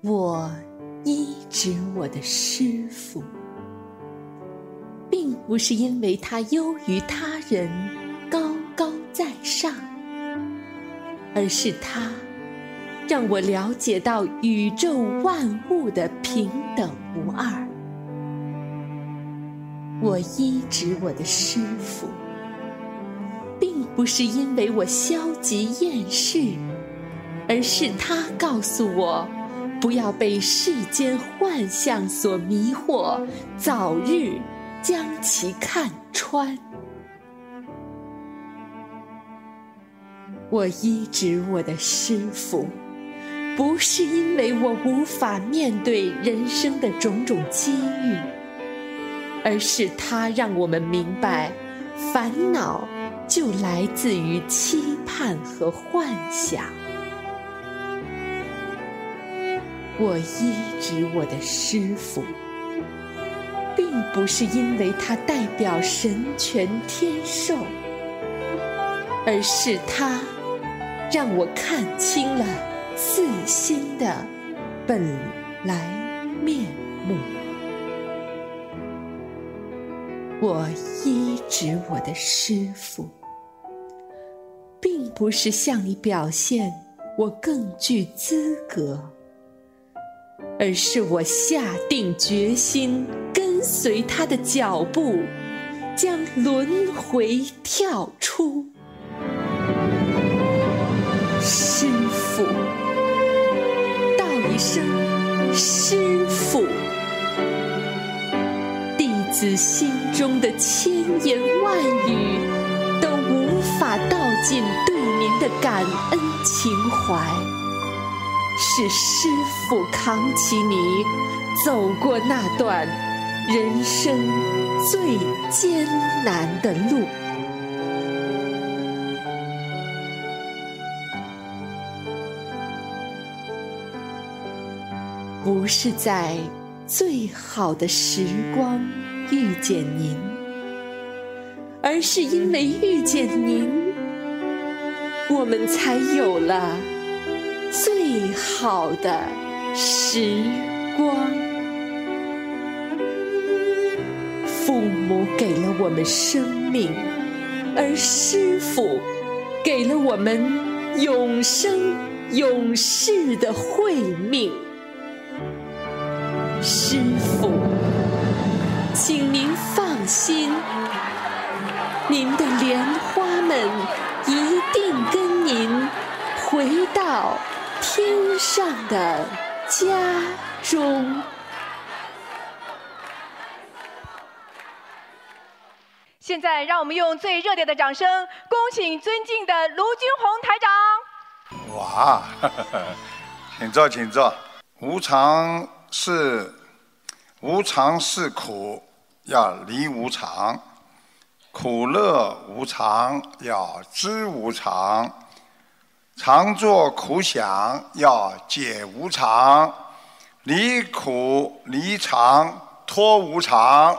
我医治我的师父，并不是因为他优于他人，高高在上，而是他让我了解到宇宙万物的平等无二。我医治我的师父，并不是因为我消极厌世，而是他告诉我，不要被世间幻象所迷惑，早日将其看穿。我医治我的师父，不是因为我无法面对人生的种种机遇，而是他让我们明白，烦恼就来自于期盼和幻想。我医治我的师父，并不是因为他代表神权天授，而是他让我看清了自心的本来面目。我医治我的师父，并不是向你表现我更具资格，而是我下定决心跟随他的脚步，将轮回跳出。师父，道一声师父，弟子心中的千言万语都无法道尽对您的感恩情怀。是师父扛起你走过那段人生最艰难的路。不是在最好的时光遇见您，而是因为遇见您，我们才有了最好的时光。父母给了我们生命，而师父给了我们永生永世的慧命。师父，请您放心，您的莲花们一定跟您回到天上的家中。 现在让我们用最热烈的掌声，恭请尊敬的卢军宏台长。 哇，请坐，请坐。无常是苦，要离无常；苦乐无常，要知无常；常作苦想，要解无常；离苦离常，脱无常。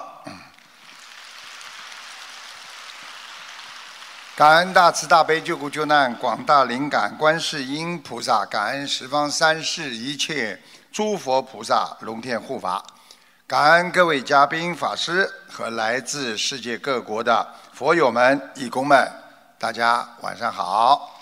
感恩大慈大悲救苦救难广大灵感观世音菩萨，感恩十方三世一切诸佛菩萨龙天护法，感恩各位嘉宾法师和来自世界各国的佛友们义工们，大家晚上好。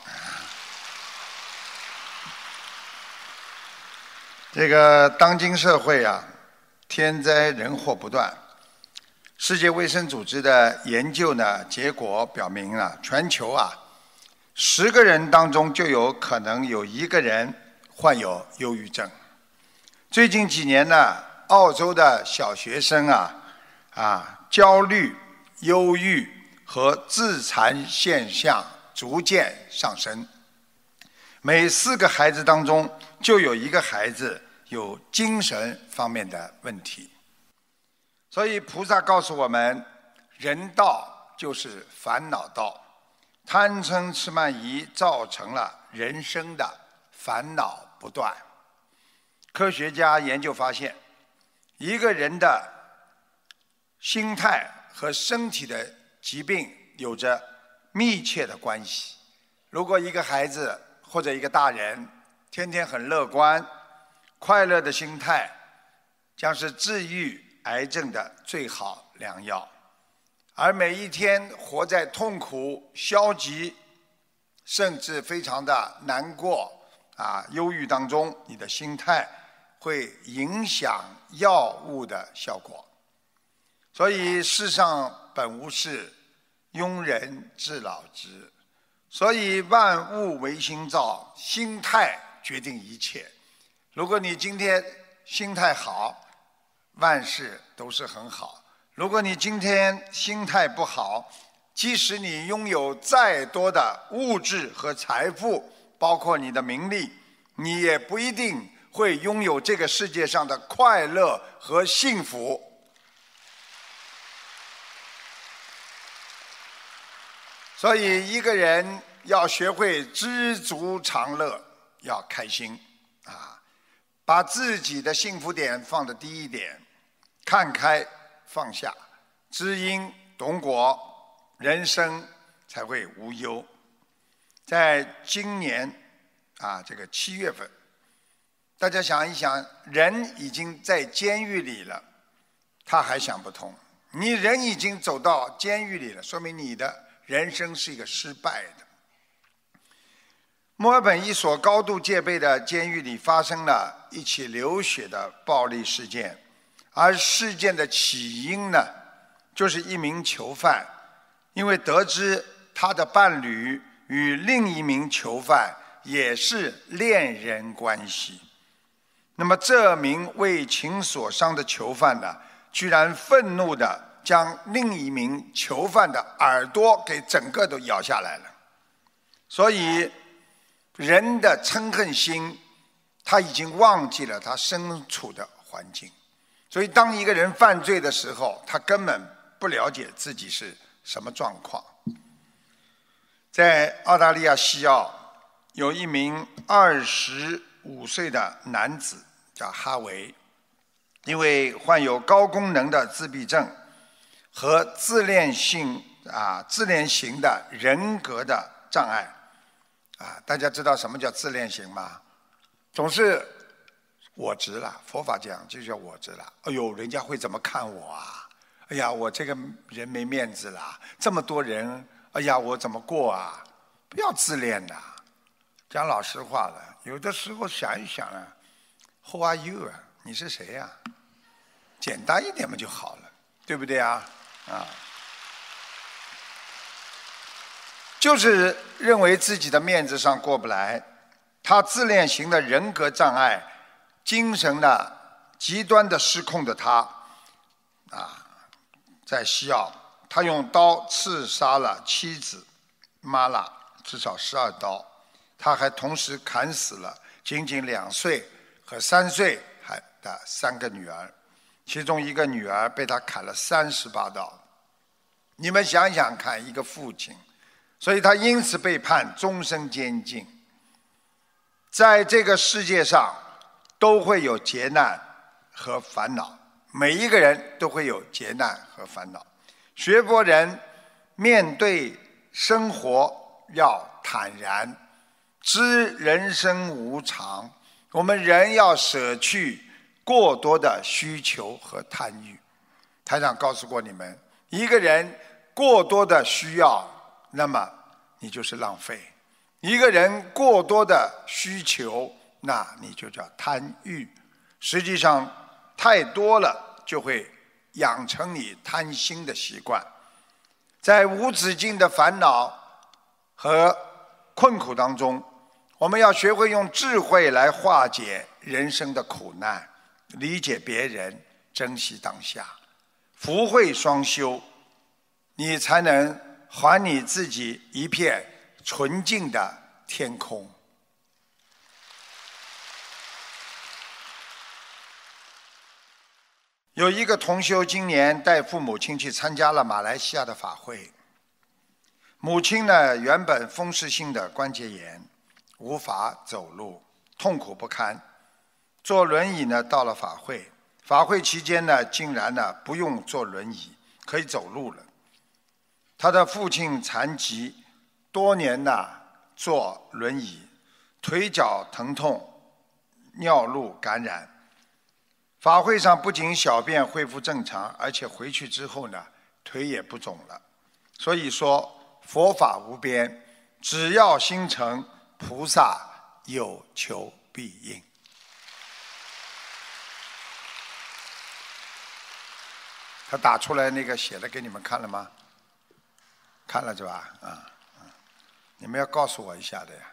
这个当今社会啊，天灾人祸不断。世界卫生组织的研究呢，结果表明啊，全球啊，10个人当中就有可能有1个人患有忧郁症。最近几年呢，澳洲的小学生焦虑、忧郁和自残现象逐渐上升。每4个孩子当中就有1个孩子有精神方面的问题。所以菩萨告诉我们，人道就是烦恼道，贪嗔痴慢疑造成了人生的烦恼不断。科学家研究发现，一个人的心态和身体的疾病有着密切的关系。如果一个孩子或者一个大人天天很乐观， 快乐的心态将是治愈癌症的最好良药。而每一天活在痛苦、消极，甚至非常的难过忧郁当中，你的心态会影响药物的效果。所以世上本无事，庸人自扰之。所以万物唯心造，心态决定一切。如果你今天心态好，万事都是很好。如果你今天心态不好，即使你拥有再多的物质和财富，包括你的名利，你也不一定会拥有这个世界上的快乐和幸福。所以一个人要学会知足常乐，要开心把自己的幸福点放得低一点，看开放下，知因懂果，人生才会无忧。在今年这个7月份，大家想一想，人已经在监狱里了，他还想不通。你人已经走到监狱里了，说明你的人生是一个失败的。墨尔本一所高度戒备的监狱里发生了一起流血的暴力事件，而事件的起因呢，就是一名囚犯因为得知他的伴侣与另一名囚犯也是恋人关系，那么这名为情所伤的囚犯呢，居然愤怒地将另一名囚犯的耳朵给整个都咬下来了。所以人的嗔恨心，他已经忘记了他身处的环境。所以当一个人犯罪的时候，他根本不了解自己是什么状况。在澳大利亚西澳有一名25岁的男子叫哈维，因为患有高功能的自闭症和自恋型的人格的障碍大家知道什么叫自恋型吗？总是我执了，佛法讲就叫我执了。哎呦，人家会怎么看我啊？哎呀，我这个人没面子了，这么多人，哎呀，我怎么过啊？不要自恋的，讲老实话了，有的时候想一想，Who are you 你是谁呀？简单一点嘛就好了，对不对就是认为自己的面子上过不来，他自恋型的人格障碍，精神的极端的失控的他在西澳，他用刀刺杀了妻子玛拉，至少12刀。他还同时砍死了仅仅2岁和3岁的3个女儿，其中一个女儿被他砍了38刀。你们想想看，一个父亲，所以他因此被判终身监禁。在这个世界上都会有劫难和烦恼，每一个人都会有劫难和烦恼。学佛人面对生活要坦然，知人生无常，我们人要舍去过多的需求和贪欲。台长告诉过你们，一个人过多的需要，那么你就是浪费；一个人过多的需求，那你就叫贪欲。实际上太多了就会养成你贪心的习惯。在无止境的烦恼和困苦当中，我们要学会用智慧来化解人生的苦难，理解别人，珍惜当下，福慧双修，你才能还你自己一片纯净的天空。有一个同修今年带父母亲去参加了马来西亚的法会，母亲呢原本风湿性的关节炎，无法走路，痛苦不堪，坐轮椅呢到了法会，法会期间呢竟然呢不用坐轮椅，可以走路了。他的父亲残疾，多年呢坐轮椅，腿脚疼痛， 尿路感染。法会上不仅小便恢复正常，而且回去之后呢，腿也不肿了。所以说佛法无边，只要心诚，菩萨有求必应。他打出来那个写的给你们看了吗？看了是吧？你们要告诉我一下的呀。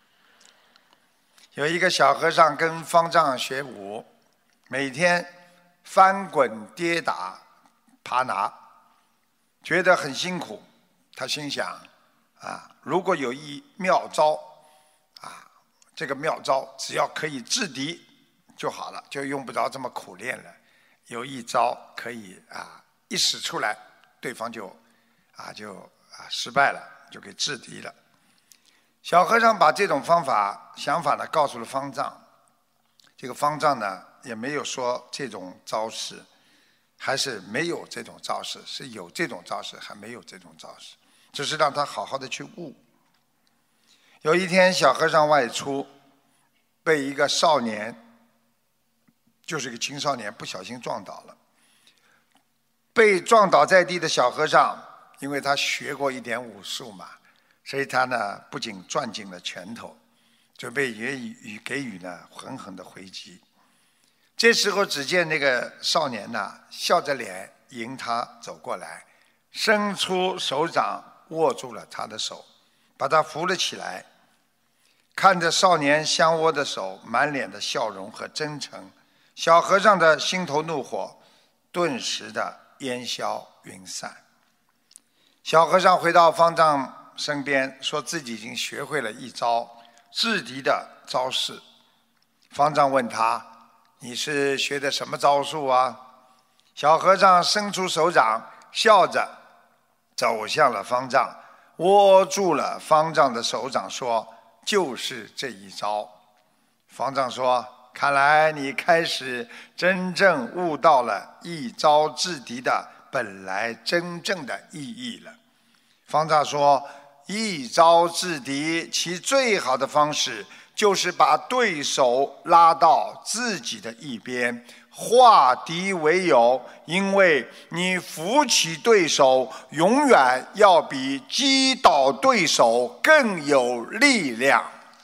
有一个小和尚跟方丈学武，每天翻滚跌打爬拿，觉得很辛苦。他心想如果有一妙招这个妙招只要可以制敌就好了，就用不着这么苦练了。有一招可以一使出来，对方就失败了，就给制敌了。小和尚把这种想法呢告诉了方丈，这个方丈呢也没有说这种招式还是没有这种招式，是有这种招式还没有这种招式，只是让他好好的去悟。有一天小和尚外出，被一个少年，就是一个青少年不小心撞倒了。被撞倒在地的小和尚，因为他学过一点武术嘛，所以他呢不仅攥紧了拳头，准备给予呢狠狠的回击。这时候只见那个少年呢笑着脸迎他走过来，伸出手掌握住了他的手，把他扶了起来。看着少年相握的手，满脸的笑容和真诚，小和尚的心头怒火顿时的烟消云散。小和尚回到方丈身边，说自己已经学会了一招制敌的招式。方丈问他，你是学的什么招数啊？小和尚伸出手掌，笑着走向了方丈，握住了方丈的手掌，说，就是这一招。方丈说，看来你开始真正悟到了一招制敌的本来真正的意义了。方丈说，一招制敌其最好的方式就是把对手拉到自己的一边，化敌为友，因为你扶起对手永远要比击倒对手更有力量。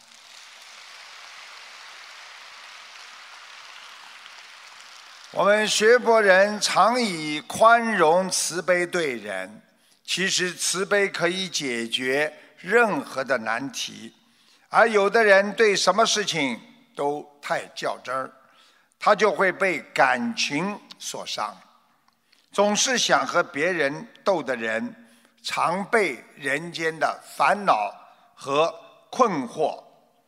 我们学佛人常以宽容慈悲对人，其实慈悲可以解决任何的难题，而有的人对什么事情都太较真儿，他就会被感情所伤。总是想和别人斗的人，常被人间的烦恼和困惑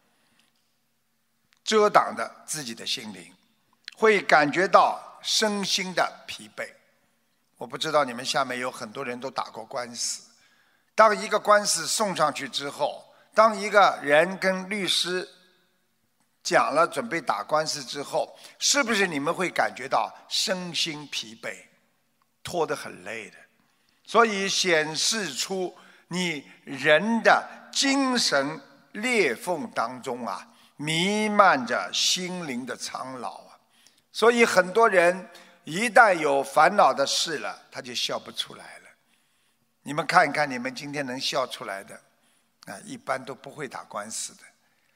遮挡着自己的心灵，会感觉到身心的疲惫。我不知道你们下面有很多人都打过官司，当一个官司送上去之后，当一个人跟律师讲了准备打官司之后，是不是你们会感觉到身心疲惫，拖得很累的？所以显示出你人的精神裂缝当中弥漫着心灵的苍老所以很多人一旦有烦恼的事了，他就笑不出来了。你们看一看，你们今天能笑出来的一般都不会打官司的。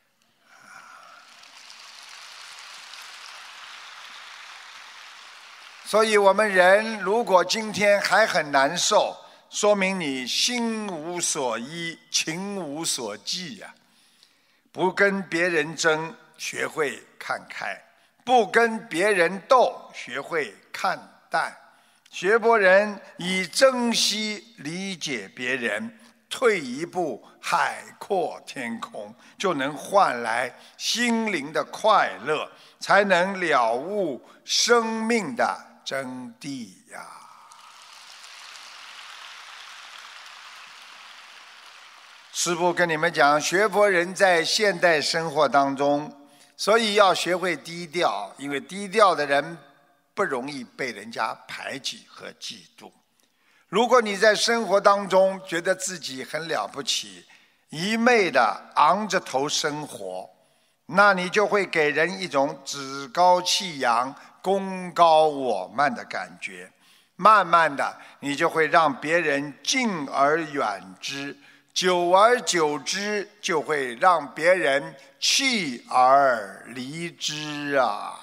所以我们人如果今天还很难受，说明你心无所依，情无所寄不跟别人争，学会看开；不跟别人斗，学会看淡。学佛人以珍惜理解别人，退一步海阔天空，就能换来心灵的快乐，才能了悟生命的真谛呀。师父跟你们讲，学佛人在现代生活当中，所以要学会低调，因为低调的人不容易被人家排挤和嫉妒。如果你在生活当中觉得自己很了不起，一昧的昂着头生活， 那你就会给人一种趾高气扬、功高我慢的感觉。慢慢的，你就会让别人敬而远之，久而久之，就会让别人弃而离之啊。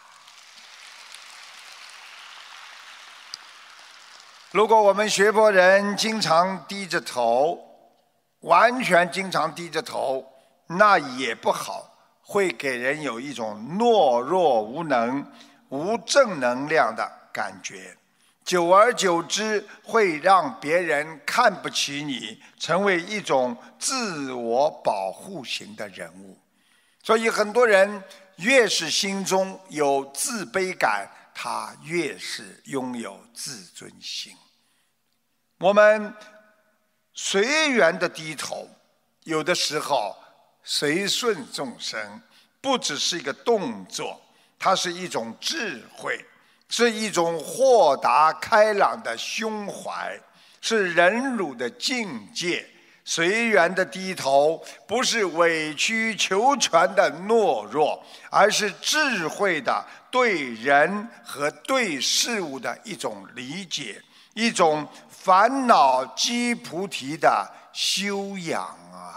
如果我们学佛人经常低着头，完全经常低着头，那也不好，会给人有一种懦弱无能、无正能量的感觉。久而久之，会让别人看不起你，成为一种自我保护型的人物。所以很多人越是心中有自卑感，他越是拥有自尊心。我们随缘的低头，有的时候随顺众生，不只是一个动作，它是一种智慧，是一种豁达开朗的胸怀，是忍辱的境界。随缘的低头，不是委曲求全的懦弱，而是智慧的对人和对事物的一种理解，一种烦恼积菩提的修养啊。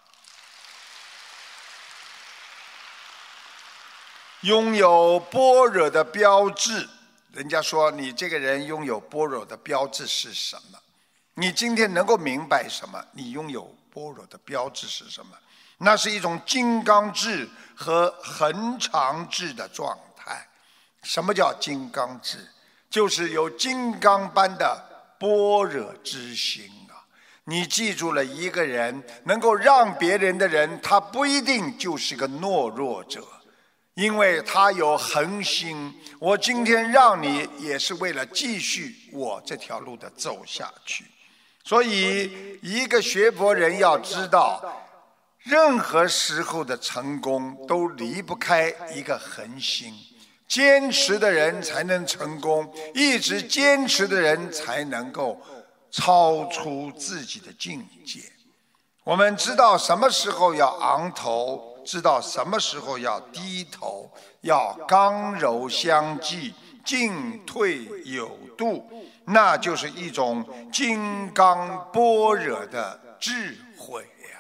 拥有般若的标志，人家说你这个人拥有般若的标志是什么？你今天能够明白什么？你拥有般若的标志是什么？那是一种金刚智和恒常智的状态。什么叫金刚智？就是有金刚般的般若之心啊！你记住了，一个人能够让别人的人，他不一定就是个懦弱者，因为他有恒心。我今天让你，也是为了继续我这条路的走下去。所以一个学佛人要知道，任何时候的成功都离不开一个恒心。坚持的人才能成功，一直坚持的人才能够超出自己的境界。我们知道什么时候要昂头，知道什么时候要低头，要刚柔相济，进退有度，那就是一种金刚般若的智慧呀。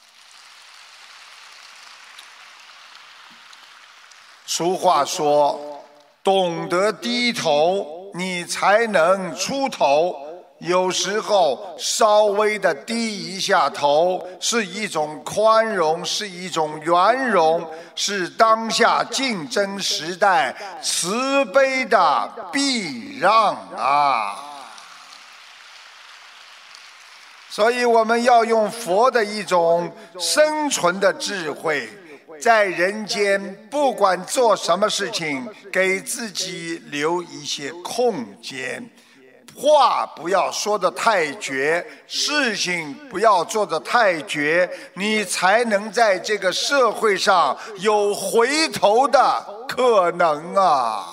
俗话说，懂得低头，你才能出头。有时候稍微的低一下头，是一种宽容，是一种圆融，是当下竞争时代慈悲的避让啊！所以我们要用佛的一种生存的智慧，在人间不管做什么事情，给自己留一些空间，话不要说得太绝，事情不要做得太绝，你才能在这个社会上有回头的可能啊！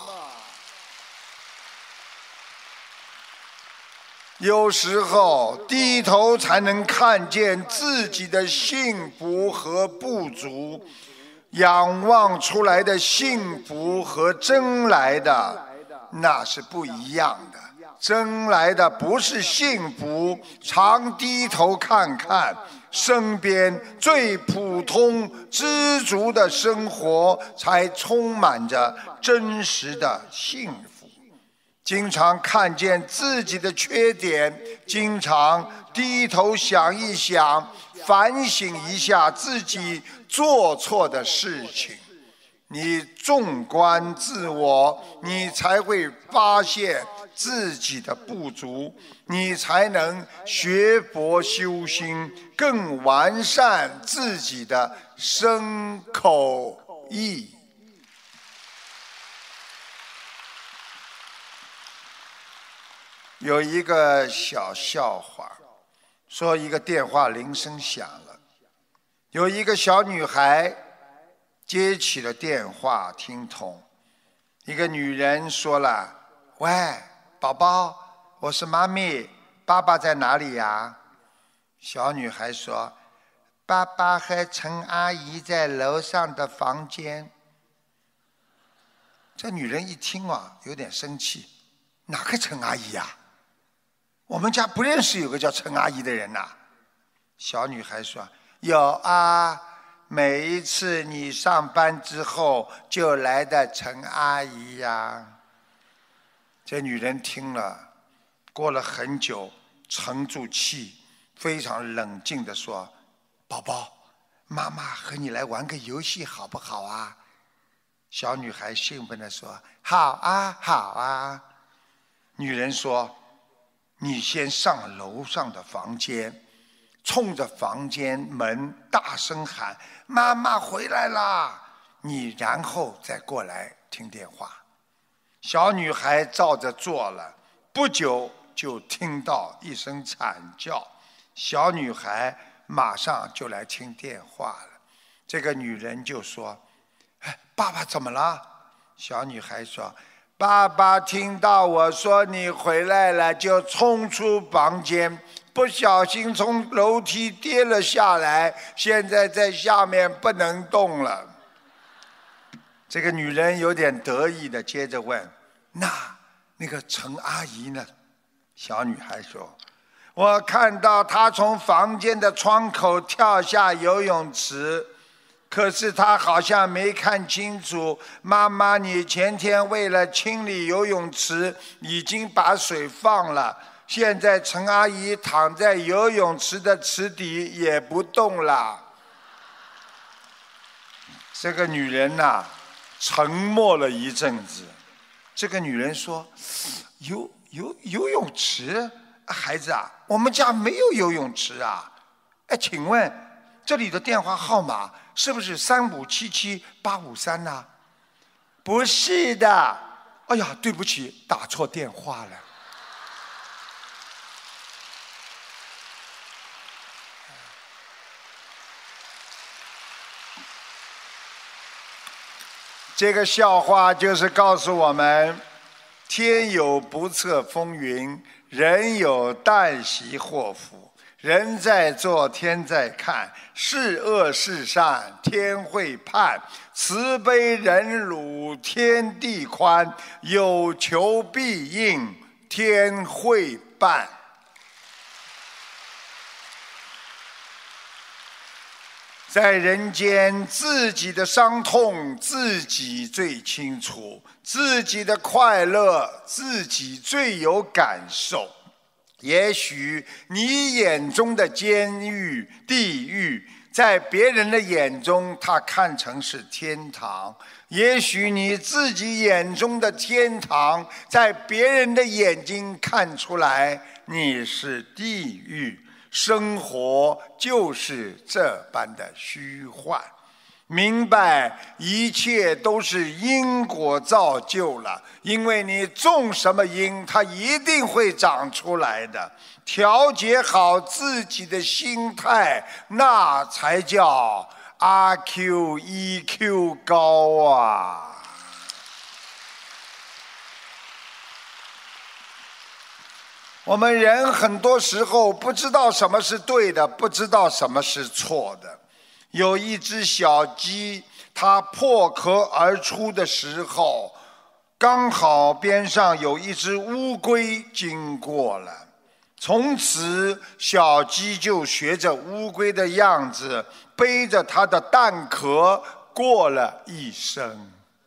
有时候低头才能看见自己的幸福和不足，仰望出来的幸福和争来的那是不一样的。争来的不是幸福，常低头看看身边最普通知足的生活，才充满着真实的幸福。经常看见自己的缺点，经常低头想一想，反省一下自己做错的事情，你纵观自我，你才会发现自己的不足，你才能学佛修心，更完善自己的身口意。有一个小笑话，说一个电话铃声响了，有一个小女孩接起了电话，听筒，一个女人说了：“喂，宝宝，我是妈咪，爸爸在哪里呀？”小女孩说：“ 爸爸和陈阿姨在楼上的房间。这女人一听啊，有点生气，哪个陈阿姨呀？我们家不认识有个叫陈阿姨的人呐。小女孩说：有啊，每一次你上班之后就来的陈阿姨呀。这女人听了，过了很久，沉住气，非常冷静地说：宝宝，妈妈和你来玩个游戏好不好啊？小女孩兴奋地说：好啊，好啊。女人说：你先上楼上的房间，冲着房间门大声喊：妈妈回来啦！你然后再过来听电话。小女孩照着做了，不久就听到一声惨叫，小女孩马上就来听电话了。这个女人就说：爸爸怎么了？小女孩说：爸爸听到我说你回来了，就冲出房间，不小心从楼梯跌了下来，现在在下面不能动了。这个女人有点得意的接着问：那个陈阿姨呢？小女孩说：我看到她从房间的窗口跳下游泳池，可是她好像没看清楚，妈妈你前天为了清理游泳池已经把水放了，现在陈阿姨躺在游泳池的池底也不动了。这个女人呐，沉默了一阵子。这个女人说：游泳池？孩子啊，我们家没有游泳池啊。请问这里的电话号码是不是3577-853呢？不是的。哎呀，对不起，打错电话了。这个笑话就是告诉我们，天有不测风云，人有旦夕祸福。人在做天在看，是恶是善天会判，慈悲忍辱天地宽，有求必应天会办。在人间，自己的伤痛自己最清楚，自己的快乐自己最有感受。也许你眼中的监狱、地狱，在别人的眼中他看成是天堂；也许你自己眼中的天堂，在别人的眼睛看出来你是地狱。生活就是这般的虚幻，明白一切都是因果造就了，因为你种什么因，它一定会长出来的。调节好自己的心态，那才叫阿 Q EQ 高啊！我们人很多时候不知道什么是对的，不知道什么是错的。有一只小鸡，它破壳而出的时候，刚好边上有一只乌龟经过了。从此，小鸡就学着乌龟的样子，背着它的蛋壳过了一生。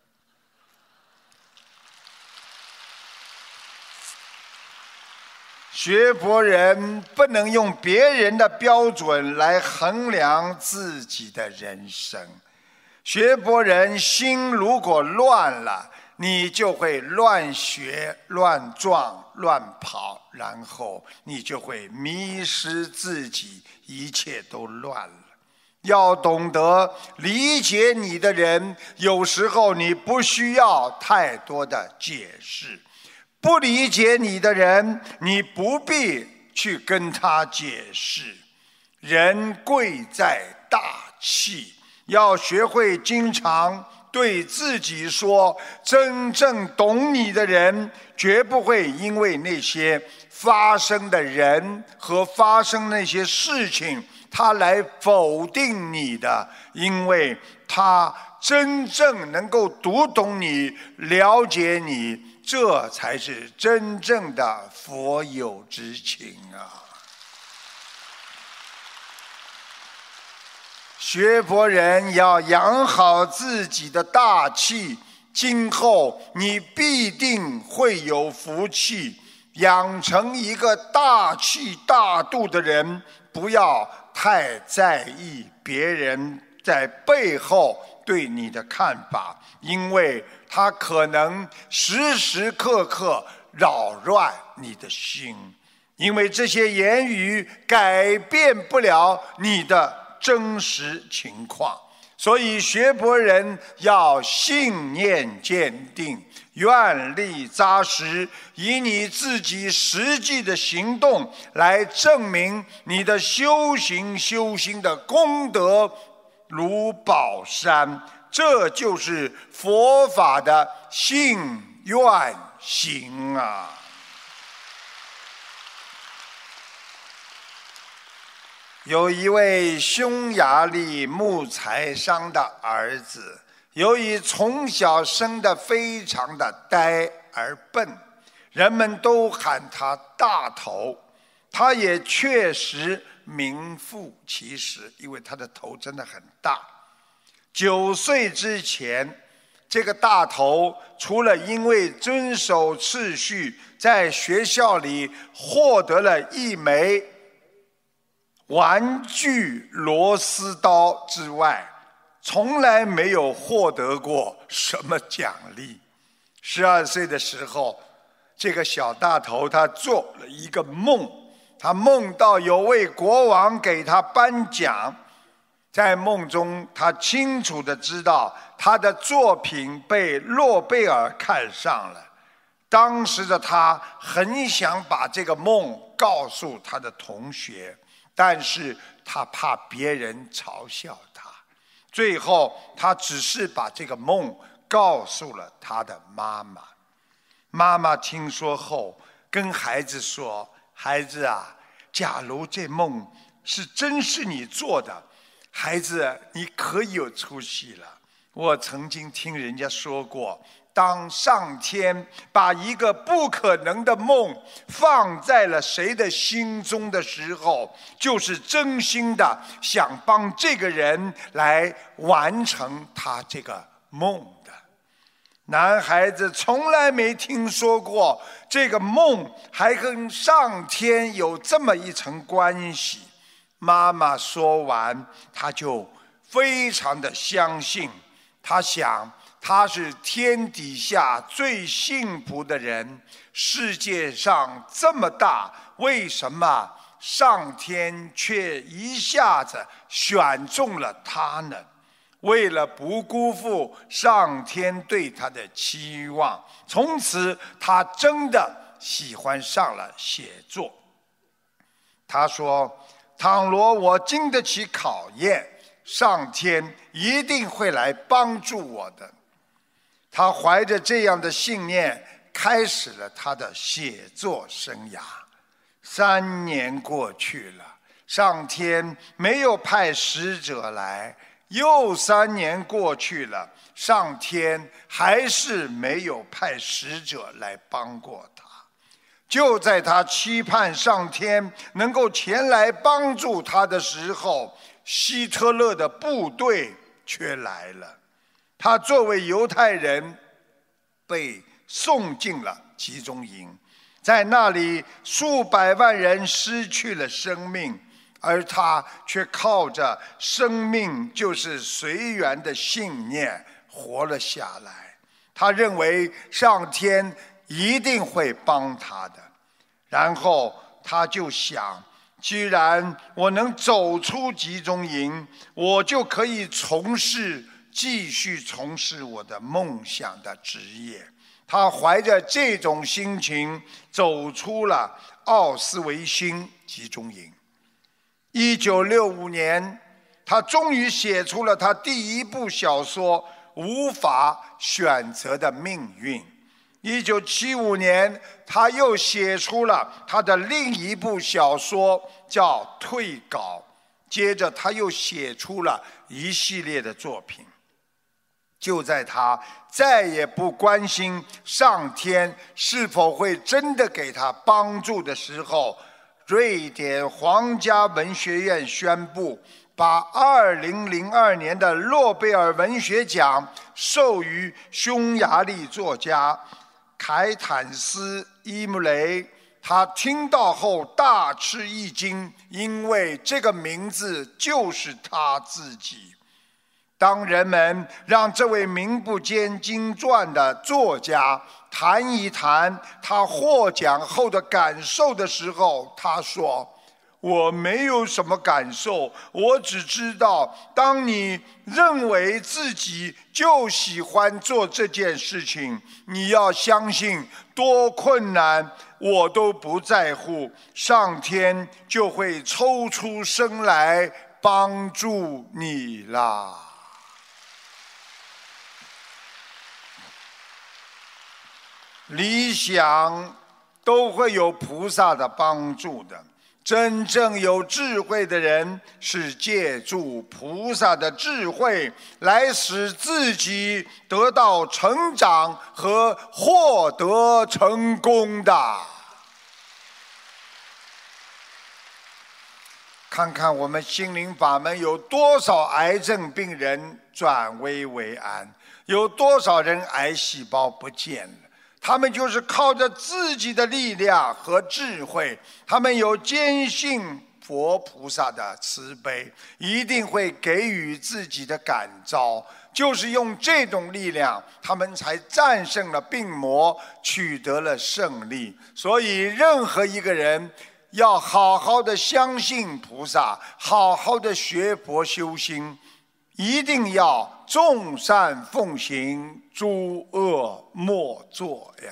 学佛人不能用别人的标准来衡量自己的人生。学佛人心如果乱了，你就会乱学、乱撞、乱跑，然后你就会迷失自己，一切都乱了。要懂得理解你的人，有时候你不需要太多的解释。不理解你的人，你不必去跟他解释。人贵在大气，要学会经常对自己说，真正懂你的人绝不会因为那些发生的人和发生那些事情他来否定你的，因为他真正能够读懂你，了解你，这才是真正的佛友之情啊！学佛人要养好自己的大气，今后你必定会有福气。养成一个大气大度的人，不要太在意别人在背后对你的看法，因为他可能时时刻刻扰乱你的心，因为这些言语改变不了你的真实情况。所以学佛人要信念坚定，愿力扎实，以你自己实际的行动来证明你的修行的功德如宝山。这就是佛法的信愿行啊！有一位匈牙利木材商的儿子，由于从小生得非常的呆而笨，人们都喊他大头。他也确实名副其实，因为他的头真的很大。9岁之前，这个大头除了因为遵守秩序，在学校里获得了一枚玩具螺丝刀之外，从来没有获得过什么奖励。12岁的时候，这个小大头他做了一个梦，他梦到有位国王给他颁奖。在梦中，他清楚地知道他的作品被诺贝尔看上了。当时的他很想把这个梦告诉他的同学，但是他怕别人嘲笑他。最后，他只是把这个梦告诉了他的妈妈。妈妈听说后，跟孩子说：“孩子啊，假如这梦真是你做的，孩子，你可有出息了。我曾经听人家说过，当上天把一个不可能的梦放在了谁的心中的时候，就是真心的想帮这个人来完成他这个梦的。”男孩子从来没听说过这个梦还跟上天有这么一层关系。妈妈说完，他就非常的相信。他想，他是天底下最幸福的人。世界上这么大，为什么上天却一下子选中了他呢？为了不辜负上天对他的期望，从此他真的喜欢上了写作。他说，倘若我经得起考验，上天一定会来帮助我的。他怀着这样的信念，开始了他的写作生涯。3年过去了，上天没有派使者来，又3年过去了，上天还是没有派使者来帮过他。就在他期盼上天能够前来帮助他的时候，希特勒的部队却来了。他作为犹太人被送进了集中营，在那里数百万人失去了生命，而他却靠着生命就是随缘的信念活了下来。他认为上天一定会帮他的，然后他就想，既然我能走出集中营，我就可以继续从事我的梦想的职业。他怀着这种心情走出了奥斯维辛集中营。1965年，他终于写出了他第一部小说《 无法选择的命运。1975年，他又写出了他的另一部小说，叫《退稿》。接着，他又写出了一系列的作品。就在他再也不关心上天是否会真的给他帮助的时候，瑞典皇家文学院宣布，把2002年的诺贝尔文学奖授予匈牙利作家凯坦斯·伊姆雷。他听到后大吃一惊，因为这个名字就是他自己。当人们让这位名不见经传的作家谈一谈他获奖后的感受的时候，他说：我没有什么感受，我只知道当你认为自己就喜欢做这件事情，你要相信多困难我都不在乎，上天就会抽出身来帮助你啦。理想都会有菩萨的帮助的，真正有智慧的人是借助菩萨的智慧来使自己得到成长和获得成功的。看看我们心灵法门有多少癌症病人转危为安，有多少人癌细胞不见了，他们就是靠着自己的力量和智慧，他们有坚信佛菩萨的慈悲，一定会给予自己的感召，就是用这种力量，他们才战胜了病魔，取得了胜利。所以任何一个人要好好的相信菩萨，好好的学佛修心，一定要众善奉行，诸恶莫作呀。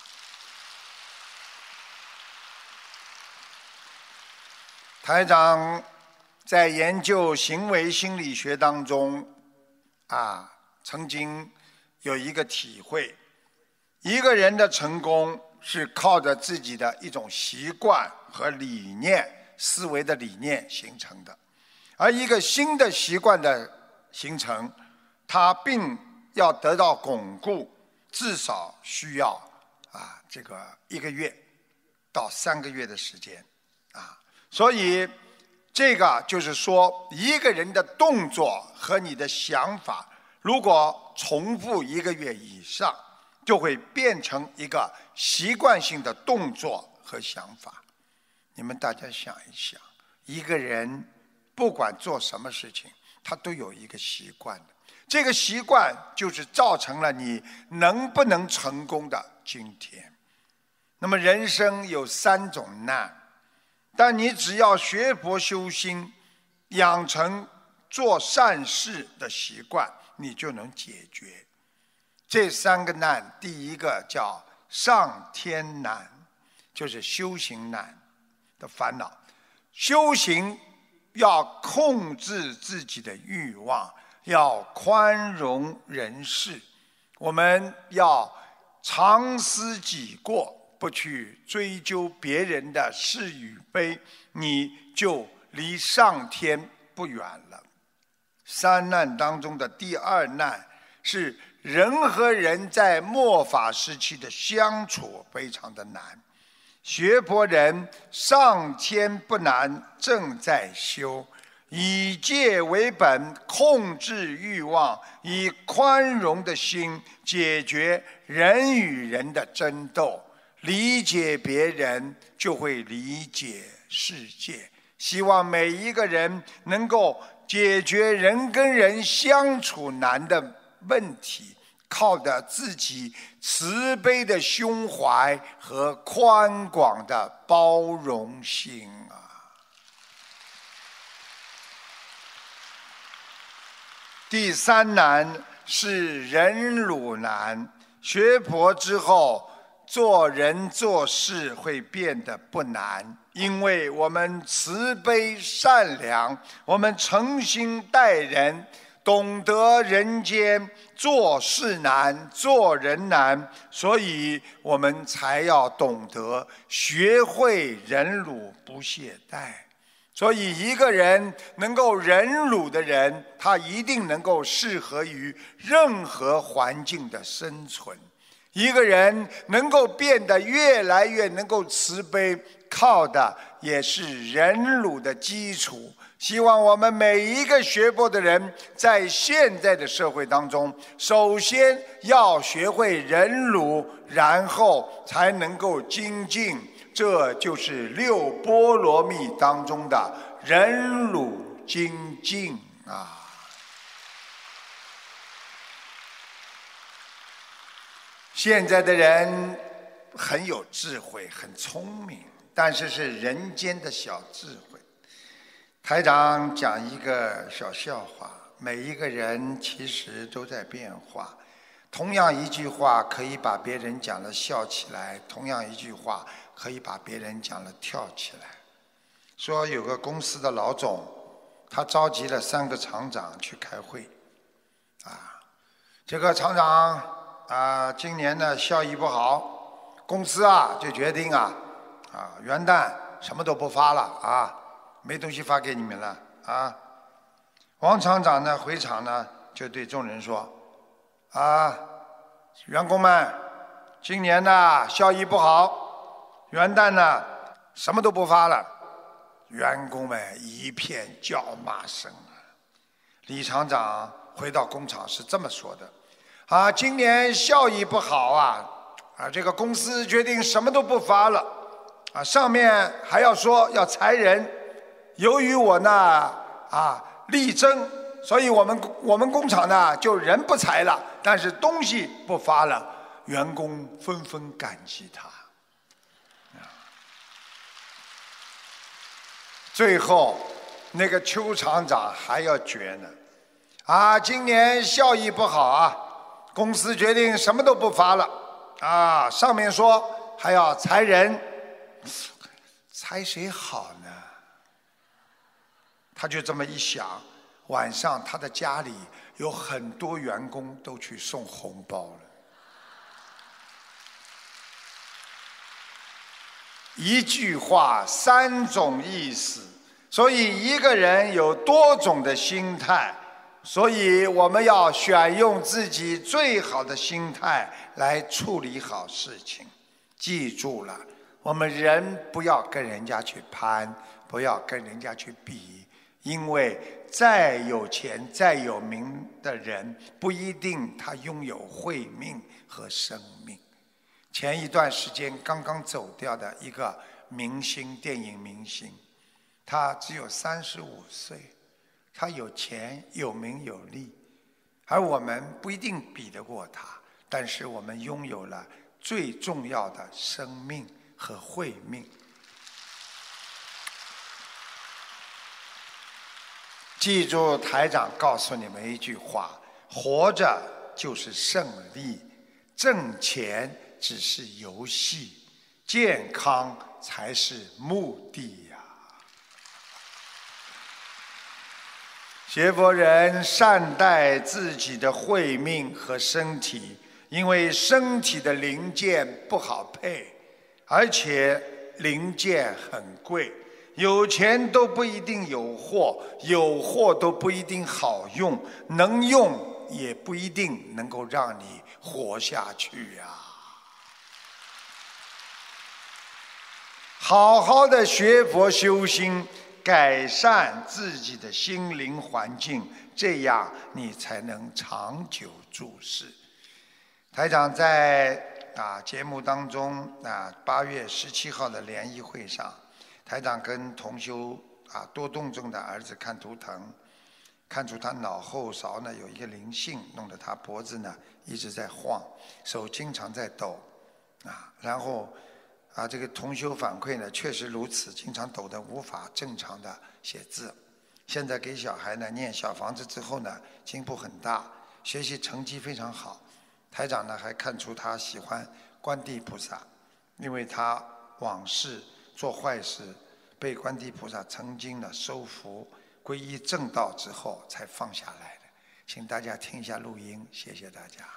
台长在研究行为心理学当中曾经有一个体会，一个人的成功是靠着自己的一种习惯和理念、思维的理念形成的，而一个新的习惯的形成，它并要得到巩固，至少需要这个1个月到3个月的时间所以这个就是说，一个人的动作和你的想法，如果重复1个月以上，就会变成一个习惯性的动作和想法。你们大家想一想，一个人不管做什么事情，他都有一个习惯的，这个习惯就是造成了你能不能成功的今天。那么人生有3种难，但你只要学佛修心，养成做善事的习惯，你就能解决这3个难。第一个叫上天难，就是修行难的烦恼。修行要控制自己的欲望，要宽容人世，我们要常思己过，不去追究别人的是与非，你就离上天不远了。3难当中的第2难是人和人在末法时期的相处非常的难。学佛人上天不难，正在修，以戒为本，控制欲望，以宽容的心解决人与人的争斗，理解别人就会理解世界。希望每一个人能够解决人跟人相处难的问题，靠着自己慈悲的胸怀和宽广的包容心第3难是忍辱难。学佛之后，做人做事会变得不难，因为我们慈悲善良，我们诚心待人， 懂得人间做事难，做人难，所以我们才要懂得学会忍辱不懈怠。所以一个人能够忍辱的人，他一定能够适合于任何环境的生存。一个人能够变得越来越能够慈悲，靠的也是忍辱的基础。希望我们每一个学佛的人，在现在的社会当中，首先要学会忍辱，然后才能够精进。这就是六波罗蜜当中的忍辱精进啊！现在的人很有智慧，很聪明，但是是人间的小智慧。台长讲一个小笑话，每一个人其实都在变化。同样一句话可以把别人讲了笑起来，同样一句话可以把别人讲了跳起来。说有个公司的老总，他召集了3个厂长去开会，这个厂长今年呢效益不好，公司就决定元旦什么都不发了没东西发给你们了王厂长呢回场呢就对众人说员工们，今年呢效益不好，元旦呢什么都不发了。员工们一片叫骂声李厂长回到工厂是这么说的今年效益不好这个公司决定什么都不发了上面还要说要裁人，由于我呢力争，所以我们工厂呢就人不裁了，但是东西不发了，员工纷纷感激他。最后那个邱厂长还要绝呢今年效益不好公司决定什么都不发了上面说还要裁人，裁谁好呢？他就这么一想，晚上他的家里有很多员工都去送红包了。一句话3种意思，所以一个人有多种的心态，所以我们要选用自己最好的心态来处理好事情。记住了，我们人不要跟人家去攀，不要跟人家去比，因为再有钱再有名的人，不一定他拥有慧命和生命。前一段时间刚刚走掉的一个明星，电影明星，他只有35岁，他有钱有名有利，而我们不一定比得过他，但是我们拥有了最重要的生命和慧命。记住台长告诉你们一句话，活着就是胜利，挣钱只是游戏，健康才是目的呀。学佛人善待自己的慧命和身体，因为身体的零件不好配，而且零件很贵，有钱都不一定有货，有货都不一定好用，能用也不一定能够让你活下去呀。好好的学佛修心，改善自己的心灵环境，这样你才能长久住世。台长在节目当中8月17号的联谊会上，台长跟同修多动症的儿子看图腾，看出他脑后勺呢有一个灵性，弄得他脖子呢一直在晃，手经常在抖然后这个同修反馈呢确实如此，经常抖得无法正常的写字。现在给小孩呢念小房子之后呢进步很大，学习成绩非常好。台长呢还看出他喜欢观地菩萨，因为他往事做坏事被观地菩萨曾经呢收服，皈依正道之后才放下来的。 请大家听一下录音，谢谢大家。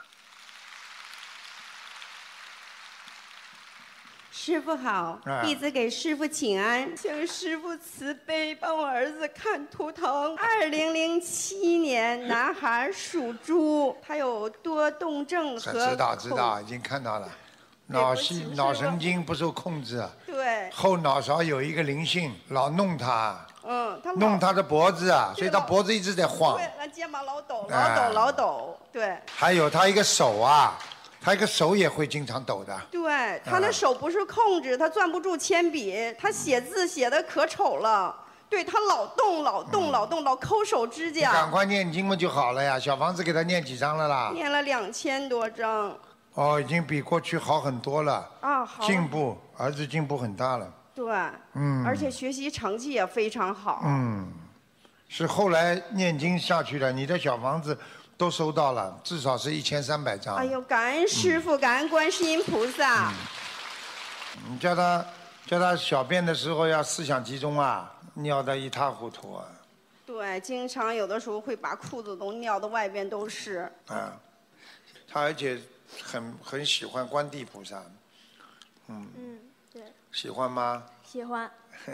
师父好，弟子给师父请安，请师父慈悲帮我儿子看图腾。2007年男孩，属猪，他有多动症和知道，已经看到了，脑神经不受控制， 对， 后脑勺有一个灵性，老弄他， 弄他的脖子啊，所以他脖子一直在晃， 对，他肩膀老抖，对。 还有他一个手啊。他一个手也会经常抖的。 对，他的手不是控制，他攥不住铅笔，他写字写的可丑了。对，他老抠手指甲。 赶快念经嘛就好了呀！小房子给他念几张了啦？ 念了2000多张。 哦，已经比过去好很多了。 啊，好。 进步，儿子进步很大了。 对。而且学习成绩也非常好。 是后来念经下去的，你的小房子。都收到了，至少是1300张。 哎呦，感恩师父，感恩观世音菩萨。 你叫他小便的时候要思想集中啊，尿得一塌糊涂啊。 对，经常有的时候会把裤子都尿到外边都是。 他而且很喜欢观地菩萨。 对。 喜欢吗？ 喜欢。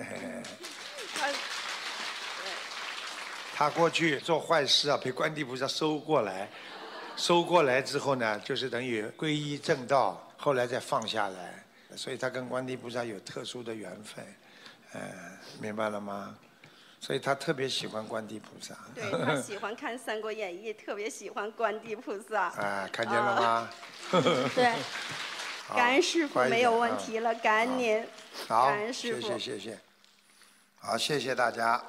他过去做坏事啊，被观地菩萨收过来之后呢，就是等于皈依正道，后来再放下来，所以他跟观地菩萨有特殊的缘分，明白了吗？所以他特别喜欢观地菩萨。 对，他喜欢看《三国演义》，特别喜欢观地菩萨。 看见了吗？ 对。感恩师父，没有问题了，感恩您。 好， 感恩师父。 谢谢。好，谢谢大家。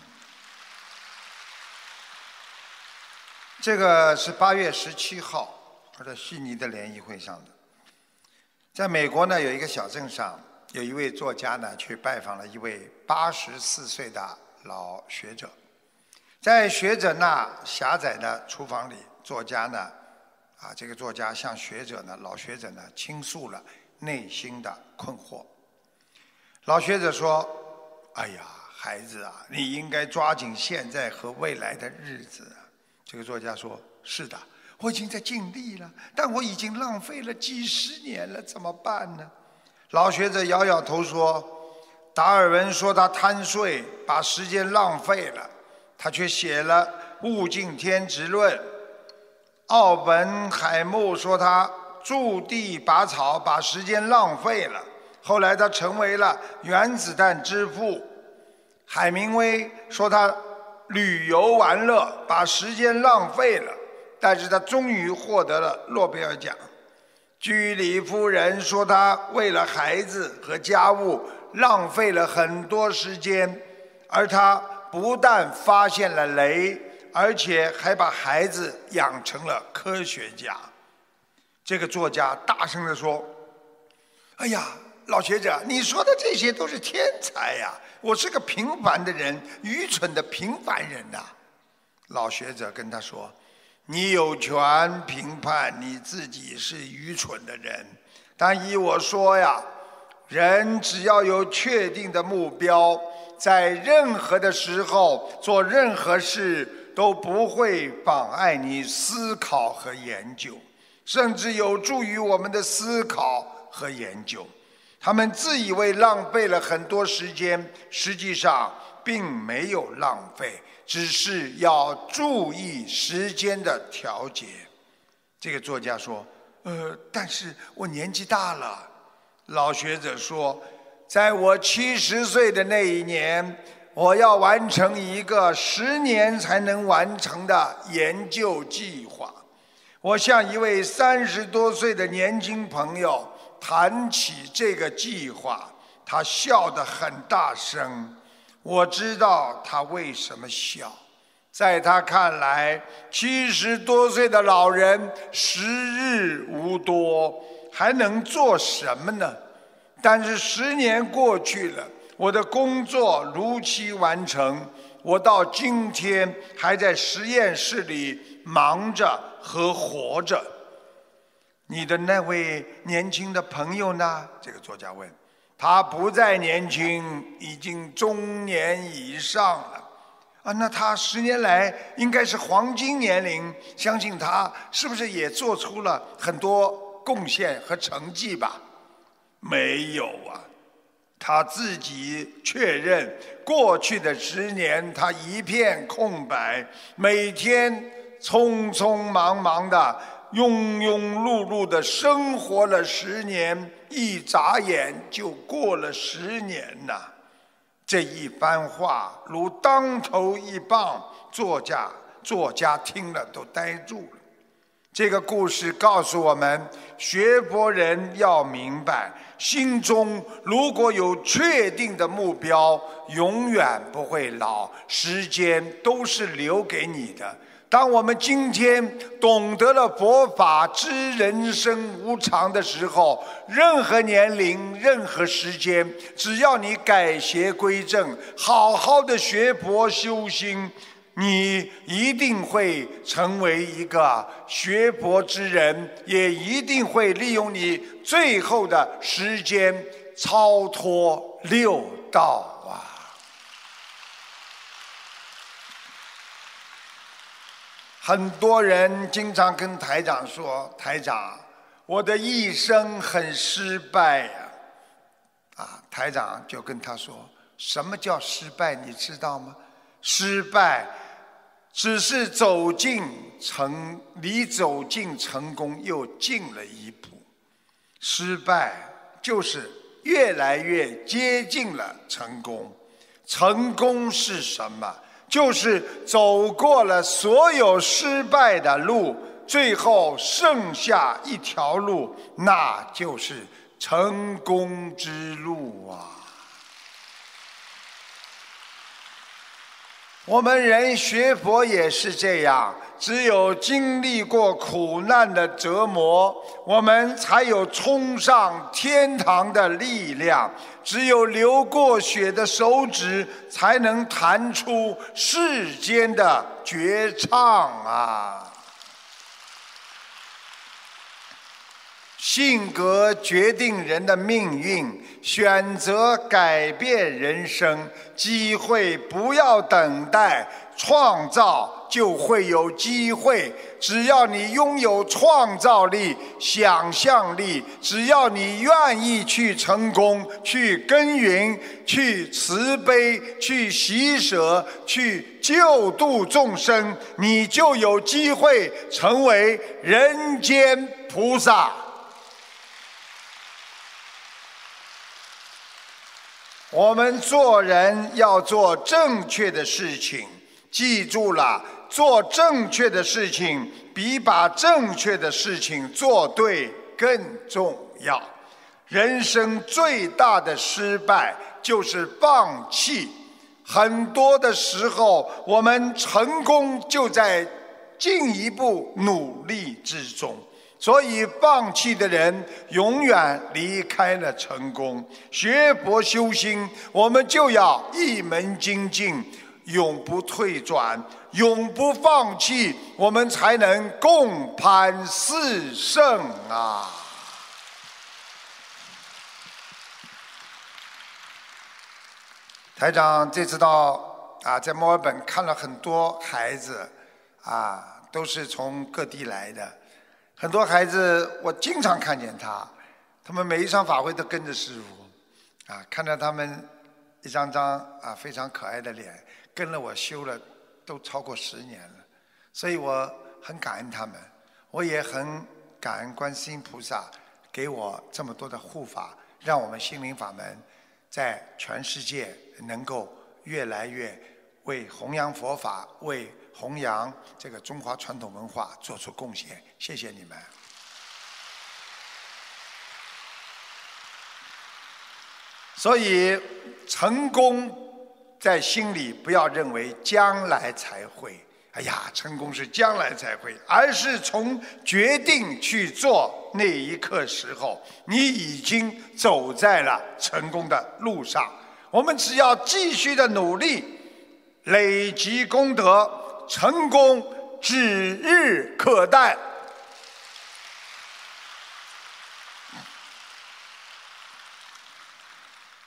这个是8月17号，在悉尼的联谊会上的。在美国呢，有一个小镇上，有一位作家呢，去拜访了一位84岁的老学者。在学者那狭窄的厨房里，作家呢，这个作家向老学者呢，倾诉了内心的困惑。老学者说：“哎呀，孩子啊，你应该抓紧现在和未来的日子。”这个作家说：“是的，我已经在尽力了，但我已经浪费了几十年了，怎么办呢？”老学者摇摇头说：“达尔文说他贪睡，把时间浪费了，他却写了《物竞天择论》；奥本海默说他驻地拔草，把时间浪费了，后来他成为了原子弹之父；海明威说他旅游玩乐，把时间浪费了，但是他终于获得了诺贝尔奖。居里夫人说她为了孩子和家务浪费了很多时间，而她不但发现了雷，而且还把孩子养成了科学家。”这个作家大声地说：“哎呀，老学者，你说的这些都是天才呀！我是个平凡的人，愚蠢的平凡人呐。”老学者跟他说：“你有权评判你自己是愚蠢的人，但依我说呀，人只要有确定的目标，在任何的时候做任何事都不会妨碍你思考和研究，甚至有助于我们的思考和研究。他们自以为浪费了很多时间，实际上并没有浪费，只是要注意时间的调节。”这个作家说：“但是我年纪大了。”老学者说：“在我70岁的那一年，我要完成一个10年才能完成的研究计划。我向一位30多岁的年轻朋友谈起这个计划，他笑得很大声。我知道他为什么笑。在他看来，70多岁的老人时日无多，还能做什么呢？但是10年过去了，我的工作如期完成，我到今天还在实验室里忙着和活着。你的那位年轻的朋友呢？”这个作家问。“他不再年轻，已经中年以上了。 啊，那他10年来应该是黄金年龄，相信他是不是也做出了很多贡献和成绩吧？没有啊，他自己确认过去的10年他一片空白，每天匆匆忙忙的庸庸碌碌的生活了10年，一眨眼就过了10年呐。这一番话如当头一棒，作家听了都呆住了。这个故事告诉我们，学佛人要明白，心中如果有确定的目标，永远不会老，时间都是留给你的。当我们今天懂得了佛法，知人生无常的时候，任何年龄、任何时间，只要你改邪归正，好好的学佛修心，你一定会成为一个学佛之人，也一定会利用你最后的时间超脱六道啊！很多人经常跟台长说：“台长，我的一生很失败呀！”台长就跟他说：“什么叫失败？你知道吗？失败只是离走进成功又近了一步。失败就是越来越接近了成功。成功是什么？就是走过了所有失败的路，最后剩下一条路，那就是成功之路啊！我们人学佛也是这样，只有经历过苦难的折磨，我们才有冲上天堂的力量。只有流过血的手指，才能弹出世间的绝唱啊！性格决定人的命运，选择改变人生，机会不要等待，创造就会有机会。只要你拥有创造力、想象力，只要你愿意去成功、去耕耘、去慈悲、去喜舍、去救度众生，你就有机会成为人间菩萨。我们做人要做正确的事情，记住了，做正确的事情比把正确的事情做对更重要。人生最大的失败就是放弃。很多的时候，我们成功就在进一步努力之中。所以放弃的人永远离开了成功。学佛修心，我们就要一门精进，永不退转，永不放弃，我们才能共攀四圣啊！台长这次到在墨尔本看了很多孩子都是从各地来的。很多孩子我经常看见他们每一场法会都跟着师父看着他们一张张非常可爱的脸，跟了我修了都超过10年了，所以我很感恩他们，我也很感恩观世音菩萨给我这么多的护法，让我们心灵法门在全世界能够越来越为弘扬佛法，为弘扬这个中华传统文化做出贡献。谢谢你们。所以成功在心里不要认为将来才会，哎呀，成功是将来才会，而是从决定去做那一刻时候，你已经走在了成功的路上。我们只要继续的努力，累积功德，成功指日可待。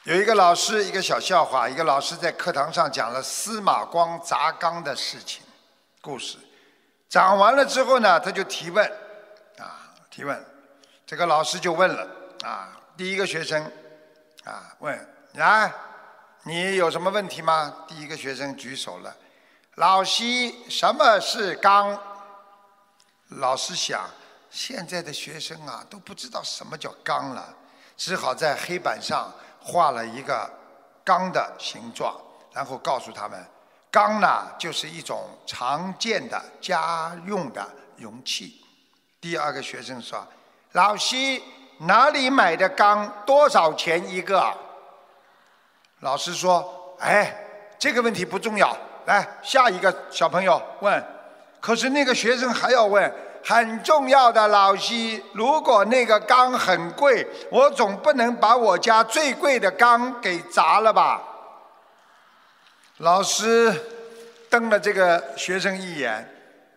有一个老师，一个小笑话，一个老师在课堂上讲了司马光砸缸的事情故事。讲完了之后呢，他就提问，提问，这个老师就问了，第一个学生，问，来，你有什么问题吗？第一个学生举手了，老师，什么是缸？老师想，现在的学生都不知道什么叫缸了，只好在黑板上画了一个缸的形状，然后告诉他们，缸呢就是一种常见的家用的容器。第二个学生说，老师，哪里买的缸？多少钱一个？老师说，这个问题不重要，来，下一个小朋友问。可是那个学生还要问，很重要的，老师，如果那个缸很贵，我总不能把我家最贵的缸给砸了吧？老师瞪了这个学生一眼，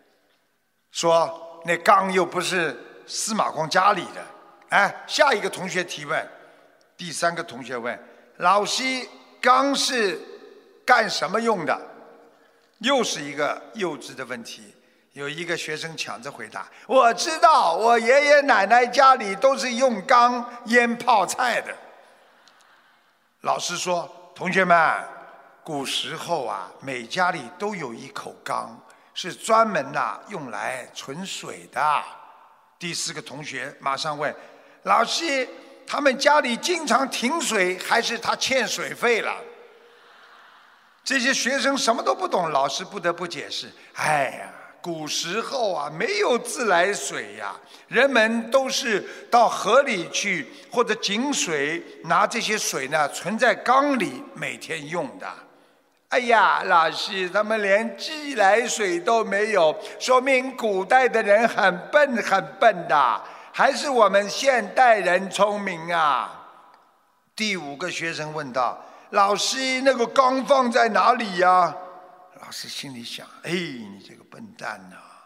说，那缸又不是司马光家里的。下一个同学提问，第三个同学问，老师，缸是干什么用的？又是一个幼稚的问题。有一个学生抢着回答，我知道，我爷爷奶奶家里都是用缸腌泡菜的。老师说，同学们，古时候每家里都有一口缸，是专门用来存水的。第四个同学马上问，老师，他们家里经常停水，还是他欠水费了？这些学生什么都不懂，老师不得不解释，古时候没有自来水呀，人们都是到河里去或者井水拿这些水呢存在缸里每天用的。老师，他们连自来水都没有，说明古代的人很笨很笨的，还是我们现代人聪明啊。第五个学生问道，老师，那个缸放在哪里呀？老师心里想，你这个笨蛋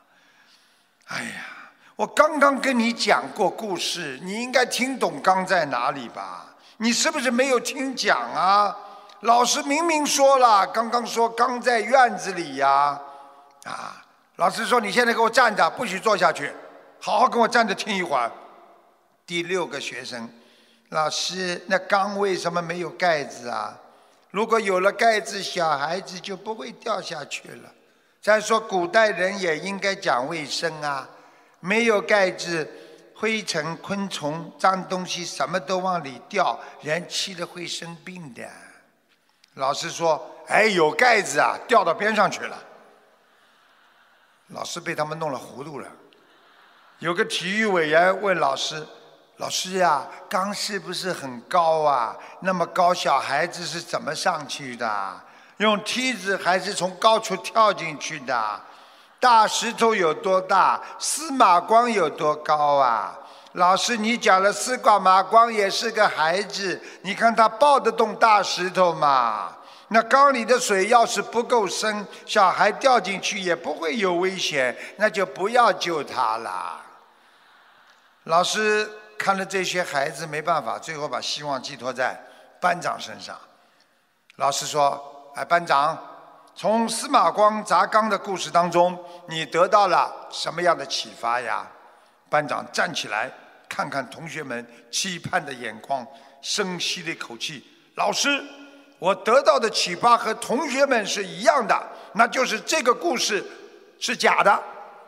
我刚刚跟你讲过故事，你应该听懂缸在哪里吧？你是不是没有听讲啊？老师明明说了，刚刚说缸在院子里呀。老师说，你现在给我站着，不许坐下去，好好跟我站着听一会儿。第六个学生，老师，那缸为什么没有盖子啊？如果有了盖子，小孩子就不会掉下去了。再说古代人也应该讲卫生啊，没有盖子，灰尘、昆虫、脏东西什么都往里掉，人吃了会生病的。老师说，有盖子掉到边上去了。老师被他们弄了糊涂了。有个体育委员问老师，老师呀，缸是不是很高啊？那么高，小孩子是怎么上去的？用梯子还是从高处跳进去的？大石头有多大？司马光有多高啊？老师，你讲了司马光也是个孩子，你看他抱得动大石头吗？那缸里的水要是不够深，小孩掉进去也不会有危险，那就不要救他了。老师看了这些孩子没办法，最后把希望寄托在班长身上。老师说，班长，从司马光砸缸的故事当中，你得到了什么样的启发呀？班长站起来，看看同学们期盼的眼光，深吸了一口气，老师，我得到的启发和同学们是一样的，那就是这个故事是假的。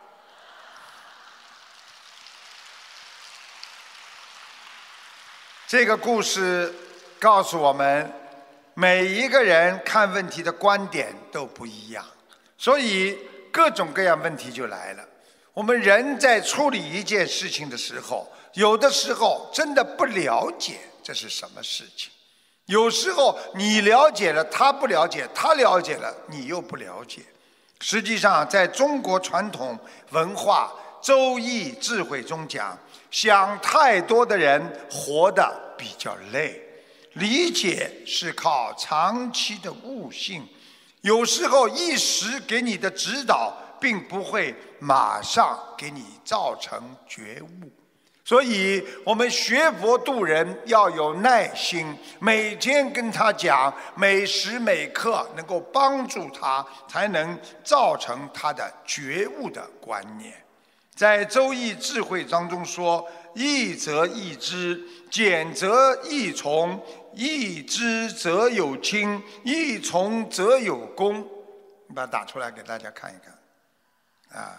这个故事告诉我们，每一个人看问题的观点都不一样，所以各种各样问题就来了。我们人在处理一件事情的时候，有的时候真的不了解这是什么事情，有时候你了解了，他不了解，他了解了，你又不了解。实际上在中国传统文化周易智慧中讲，想太多的人活得比较累，理解是靠长期的悟性，有时候一时给你的指导并不会马上给你造成觉悟。 所以我们学佛度人要有耐心，每天跟他讲，每时每刻能够帮助他，才能造成他的觉悟的观念。在周易智慧当中说，益则益之，减则益从，益之则有轻，益从则有功。你把它打出来给大家看一看啊。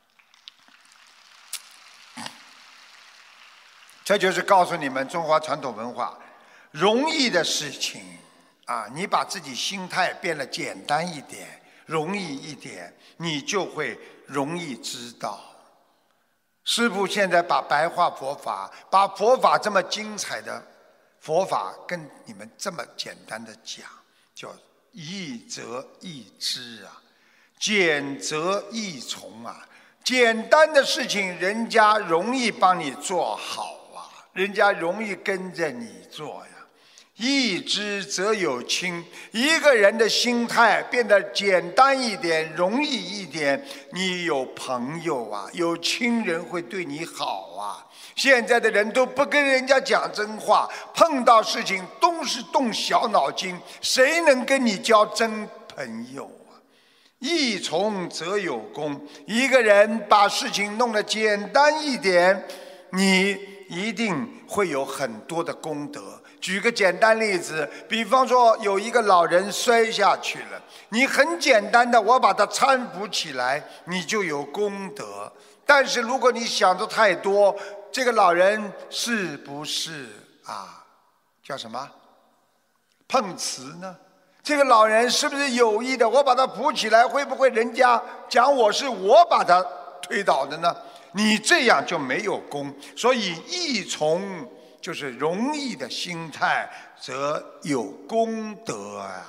这就是告诉你们中华传统文化，容易的事情啊，你把自己心态变得简单一点，容易一点，你就会容易知道。师父现在把白话佛法，把佛法这么精彩的佛法跟你们这么简单的讲，叫益则益之啊，减则益从啊。简单的事情，人家容易帮你做好。人家容易跟着你做呀，益之则有轻。一个人的心态变得简单一点，容易一点，你有朋友啊，有亲人会对你好啊。现在的人都不跟人家讲真话，碰到事情都是动小脑筋，谁能跟你交真朋友啊？益从则有功。一个人把事情弄得简单一点，你一定会有很多的功德。举个简单例子，比方说有一个老人摔下去了，你很简单的我把他搀扶起来，你就有功德。但是如果你想的太多，这个老人是不是叫什么碰瓷呢？这个老人是不是有意的？我把他扶起来，会不会人家讲我把他推倒的呢？你这样就没有功。所以益从就是容易的心态，则有功德啊。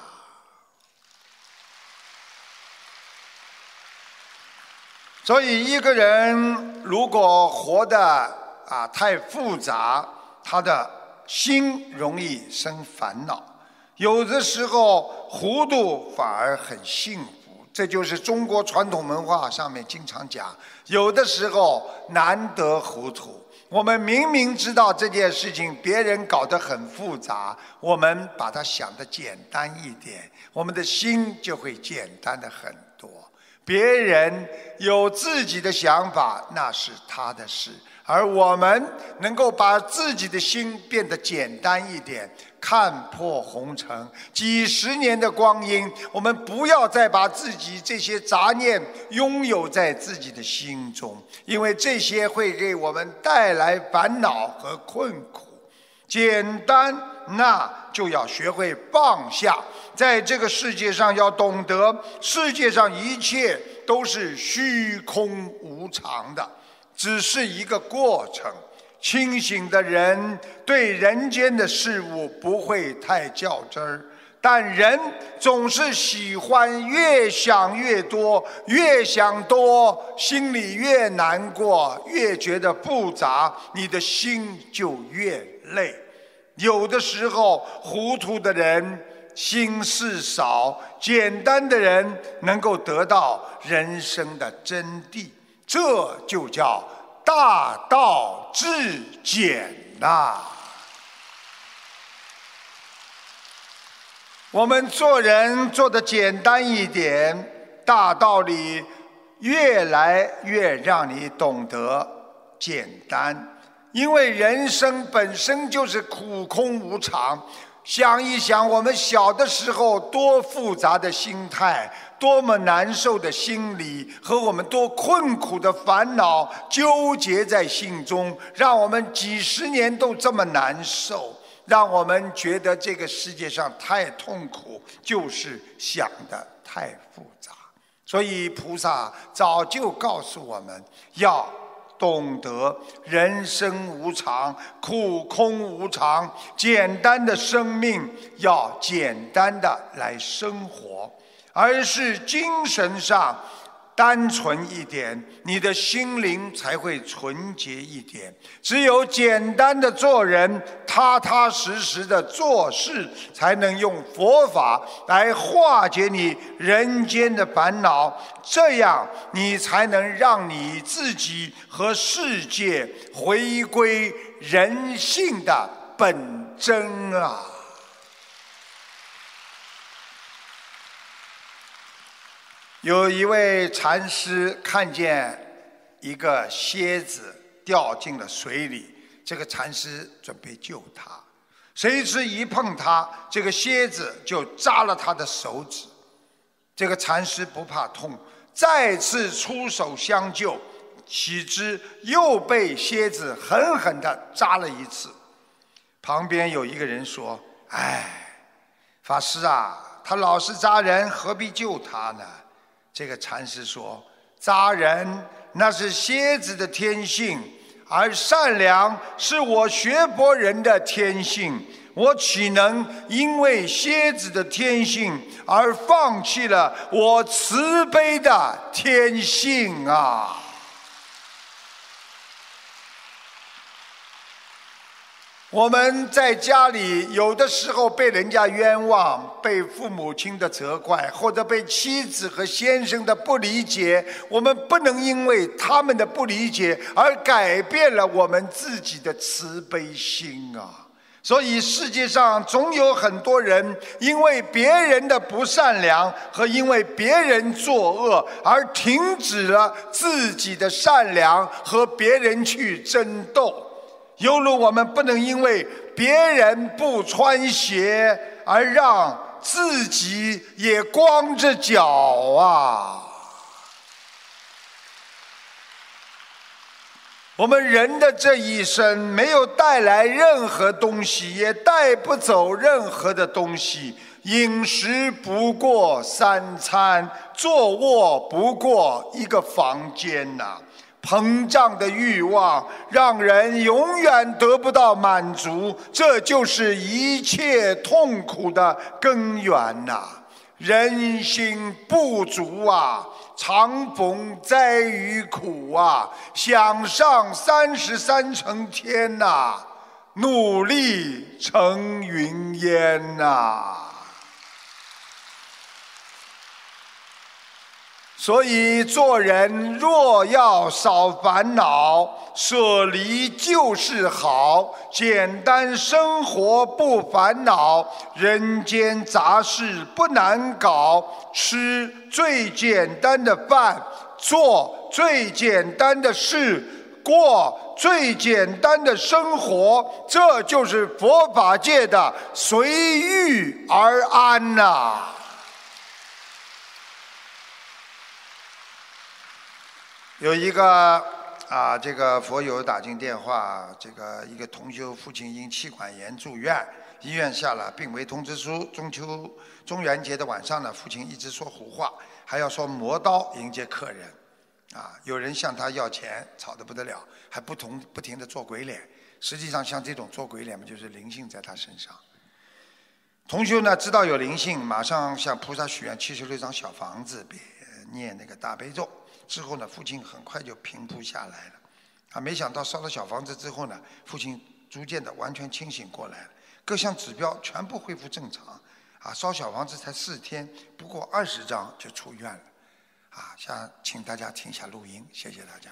所以一个人如果活得太复杂，他的心容易生烦恼，有的时候糊涂反而很幸福。这就是中国传统文化上面经常讲，有的时候难得糊涂。我们明明知道这件事情别人搞得很复杂，我们把它想得简单一点，我们的心就会简单的很多。别人有自己的想法，那是他的事，而我们能够把自己的心变得简单一点，看破红尘。几十年的光阴，我们不要再把自己这些杂念拥有在自己的心中，因为这些会给我们带来烦恼和困苦。简单，那就要学会放下。在这个世界上要懂得，世界上一切都是虚空无常的，只是一个过程。清醒的人对人间的事物不会太较真儿，但人总是喜欢越想越多，越想多心里越难过，越觉得复杂，你的心就越累。有的时候糊涂的人心事少，简单的人能够得到人生的真谛，这就叫大道至简呐。我们做人做得简单一点，大道理越来越让你懂得简单。因为人生本身就是苦空无常，想一想我们小的时候多复杂的心态，多么难受的心理，和我们多困苦的烦恼纠结在心中，让我们几十年都这么难受，让我们觉得这个世界上太痛苦，就是想得太复杂。所以菩萨早就告诉我们要懂得人生无常，苦空无常，简单的生命要简单的来生活，而是精神上单纯一点，你的心灵才会纯洁一点。只有简单的做人， 踏踏实实的做事，才能用佛法来化解你人间的烦恼，这样你才能让你自己和世界回归人性的本真啊！有一位禅师看见一个蝎子掉进了水里，这个禅师准备救他，谁知一碰他，这个蝎子就扎了他的手指。这个禅师不怕痛，再次出手相救，岂知又被蝎子狠狠地扎了一次。旁边有一个人说：哎，法师啊，他老是扎人，何必救他呢？这个禅师说：扎人那是蝎子的天性，而善良是我学佛人的天性，我岂能因为蝎子的天性而放弃了我慈悲的天性啊！我们在家里有的时候被人家冤枉，被父母亲的责怪，或者被妻子和先生的不理解，我们不能因为他们的不理解而改变了我们自己的慈悲心啊！所以世界上总有很多人因为别人的不善良和因为别人作恶而停止了自己的善良，和别人去争斗。犹如我们不能因为别人不穿鞋而让自己也光着脚啊！我们人的这一生没有带来任何东西，也带不走任何的东西。饮食不过3餐，坐卧不过一个房间呐。膨胀的欲望让人永远得不到满足，这就是一切痛苦的根源呐！人心不足啊，常逢灾与苦啊，想上33层天呐，努力成云烟呐！所以做人若要少烦恼，舍离就是好，简单生活不烦恼，人间杂事不难搞，吃最简单的饭，做最简单的事，过最简单的生活，这就是佛法界的随遇而安呐！有一个这个佛友打进电话，这个一个同修父亲因气管炎住院，医院下了病危通知书。中元节的晚上呢，父亲一直说胡话，还要说磨刀迎接客人。有人向他要钱，吵得不得了，还不停地做鬼脸。实际上像这种做鬼脸嘛，就是灵性在他身上。同修呢知道有灵性，马上向菩萨许愿76张小房子，念那个大悲咒。之后呢，父亲很快就平复下来了。没想到烧了小房子之后呢，父亲逐渐的完全清醒过来了，各项指标全部恢复正常。烧小房子才4天，不过20张就出院了。想请大家听一下录音，谢谢大家。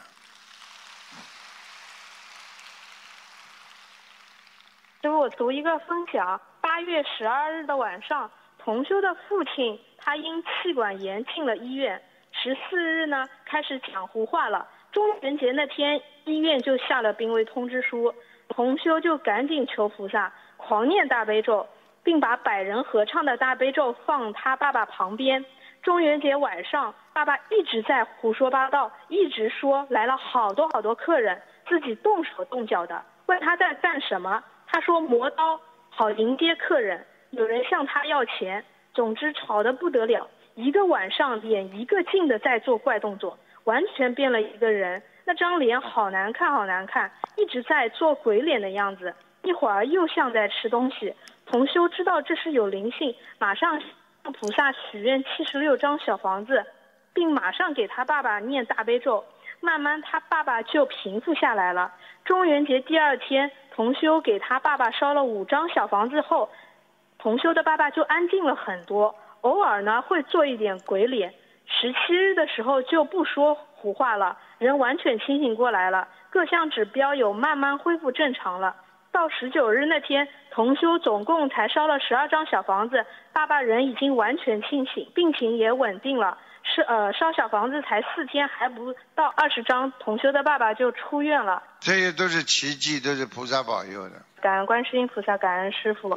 给我读一个分享。8月12日的晚上，同修的父亲他因气管炎进了医院。14日呢，开始讲胡话了。中元节那天，医院就下了病危通知书，同修就赶紧求菩萨，狂念大悲咒，并把100人合唱的大悲咒放他爸爸旁边。中元节晚上，爸爸一直在胡说八道，一直说来了好多客人，自己动手动脚的。问他在干什么，他说磨刀，好迎接客人。有人向他要钱，总之吵得不得了。一个晚上脸一个劲的在做怪动作，完全变了一个人。那张脸好难看，一直在做鬼脸的样子，一会儿又像在吃东西。同修知道这是有灵性，马上向菩萨许愿76张小房子，并马上给他爸爸念大悲咒。 慢慢他爸爸就平复下来了。中元节第2天，同修给他爸爸烧了5张小房子后，同修的爸爸就安静了很多，偶尔呢会做一点鬼脸。17日的时候就不说胡话了，人完全清醒过来了，各项指标有慢慢恢复正常了。到19日那天，同修总共才烧了12张小房子，爸爸人已经完全清醒，病情也稳定了。烧小房子才4天，还不到20张，同修的爸爸就出院了。 这些都是奇迹，都是菩萨保佑的。 感恩观世音菩萨，感恩师父。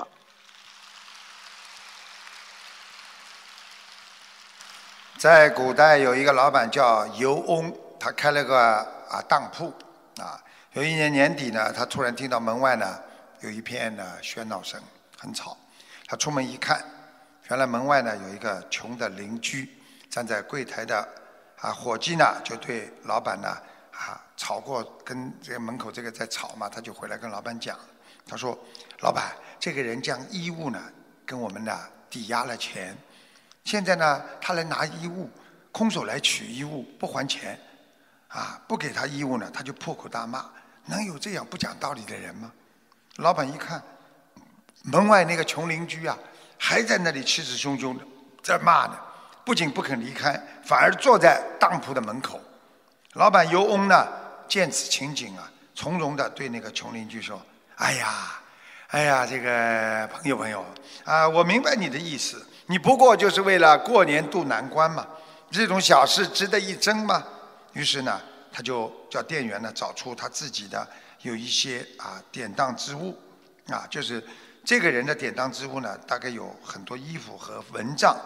在古代有一个老板叫尤翁，他开了个当铺啊。有一年年底呢，他突然听到门外呢有一片喧闹声，很吵。他出门一看，原来门外呢有一个穷的邻居站在柜台的伙计呢就对老板呢吵过，跟这个门口这个在吵嘛，他就回来跟老板讲，他说：“老板，这个人将衣物呢跟我们呢抵押了钱。现在呢，他来拿衣物，空手来取衣物，不还钱，不给他衣物呢，他就破口大骂，能有这样不讲道理的人吗？”老板一看，门外那个穷邻居还在那里气势汹汹的在骂呢，不仅不肯离开，反而坐在当铺的门口。老板尤翁呢，见此情景从容的对那个穷邻居说：“哎呀，这个朋友我明白你的意思。你不过就是为了过年渡难关嘛，这种小事值得一争吗？”于是呢，他就叫店员呢找出他自己的有一些典当之物就是这个人的典当之物呢，大概有很多衣服和蚊帐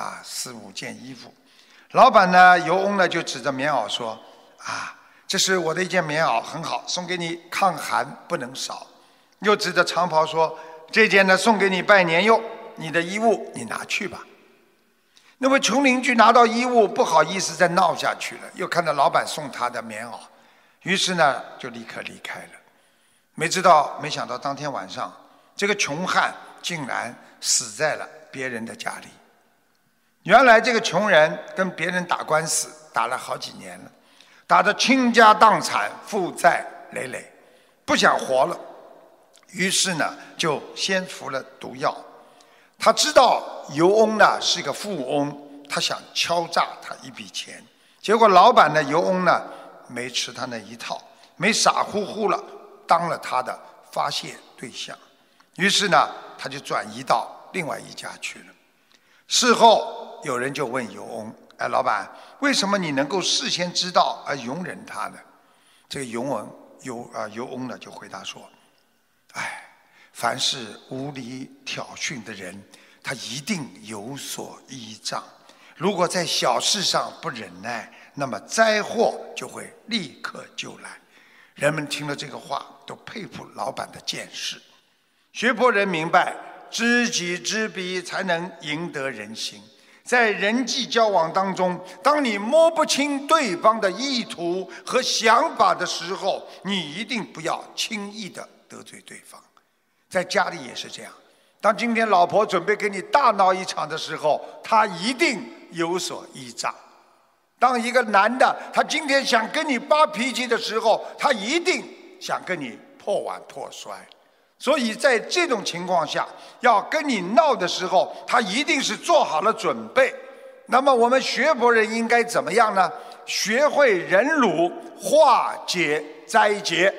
4、5件衣服。老板呢尤翁呢就指着棉袄说：“这是我的一件棉袄，很好，送给你抗寒不能少。”又指着长袍说：“这件呢送给你拜年用。你的衣物你拿去吧。”那么穷邻居拿到衣物不好意思再闹下去了，又看到老板送他的棉袄，于是呢就立刻离开了。没想到当天晚上，这个穷汉竟然死在了别人的家里。原来这个穷人跟别人打官司打了好几年了，打得倾家荡产，负债累累，不想活了，于是呢就先服了毒药。他知道尤翁呢是个富翁，他想敲诈他一笔钱，结果老板呢尤翁呢没吃他那一套，没傻乎乎了当了他的发泄对象，于是呢他就转移到另外一家去了。事后有人就问尤翁：“老板，为什么你能够事先知道而容忍他呢？”这个尤翁呢就回答说：“凡是无理挑衅的人，他一定有所依仗。如果在小事上不忍耐，那么灾祸就会立刻就来。”人们听了这个话，都佩服老板的见识。学佛人明白，知己知彼才能赢得人心。在人际交往当中，当你摸不清对方的意图和想法的时候，你一定不要轻易的得罪对方。在家里也是这样，当今天老婆准备跟你大闹一场的时候，她一定有所依仗。当一个男的他今天想跟你发脾气的时候，他一定想跟你破碗破摔。所以在这种情况下，要跟你闹的时候，他一定是做好了准备。那么我们学佛人应该怎么样呢？学会忍辱，化解灾劫。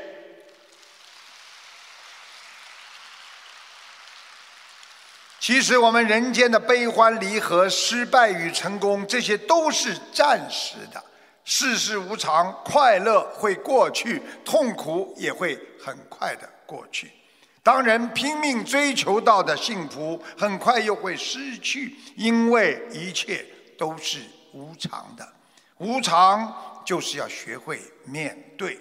其实我们人间的悲欢离合、失败与成功，这些都是暂时的。世事无常，快乐会过去，痛苦也会很快的过去。当人拼命追求到的幸福，很快又会失去，因为一切都是无常的。无常就是要学会面对。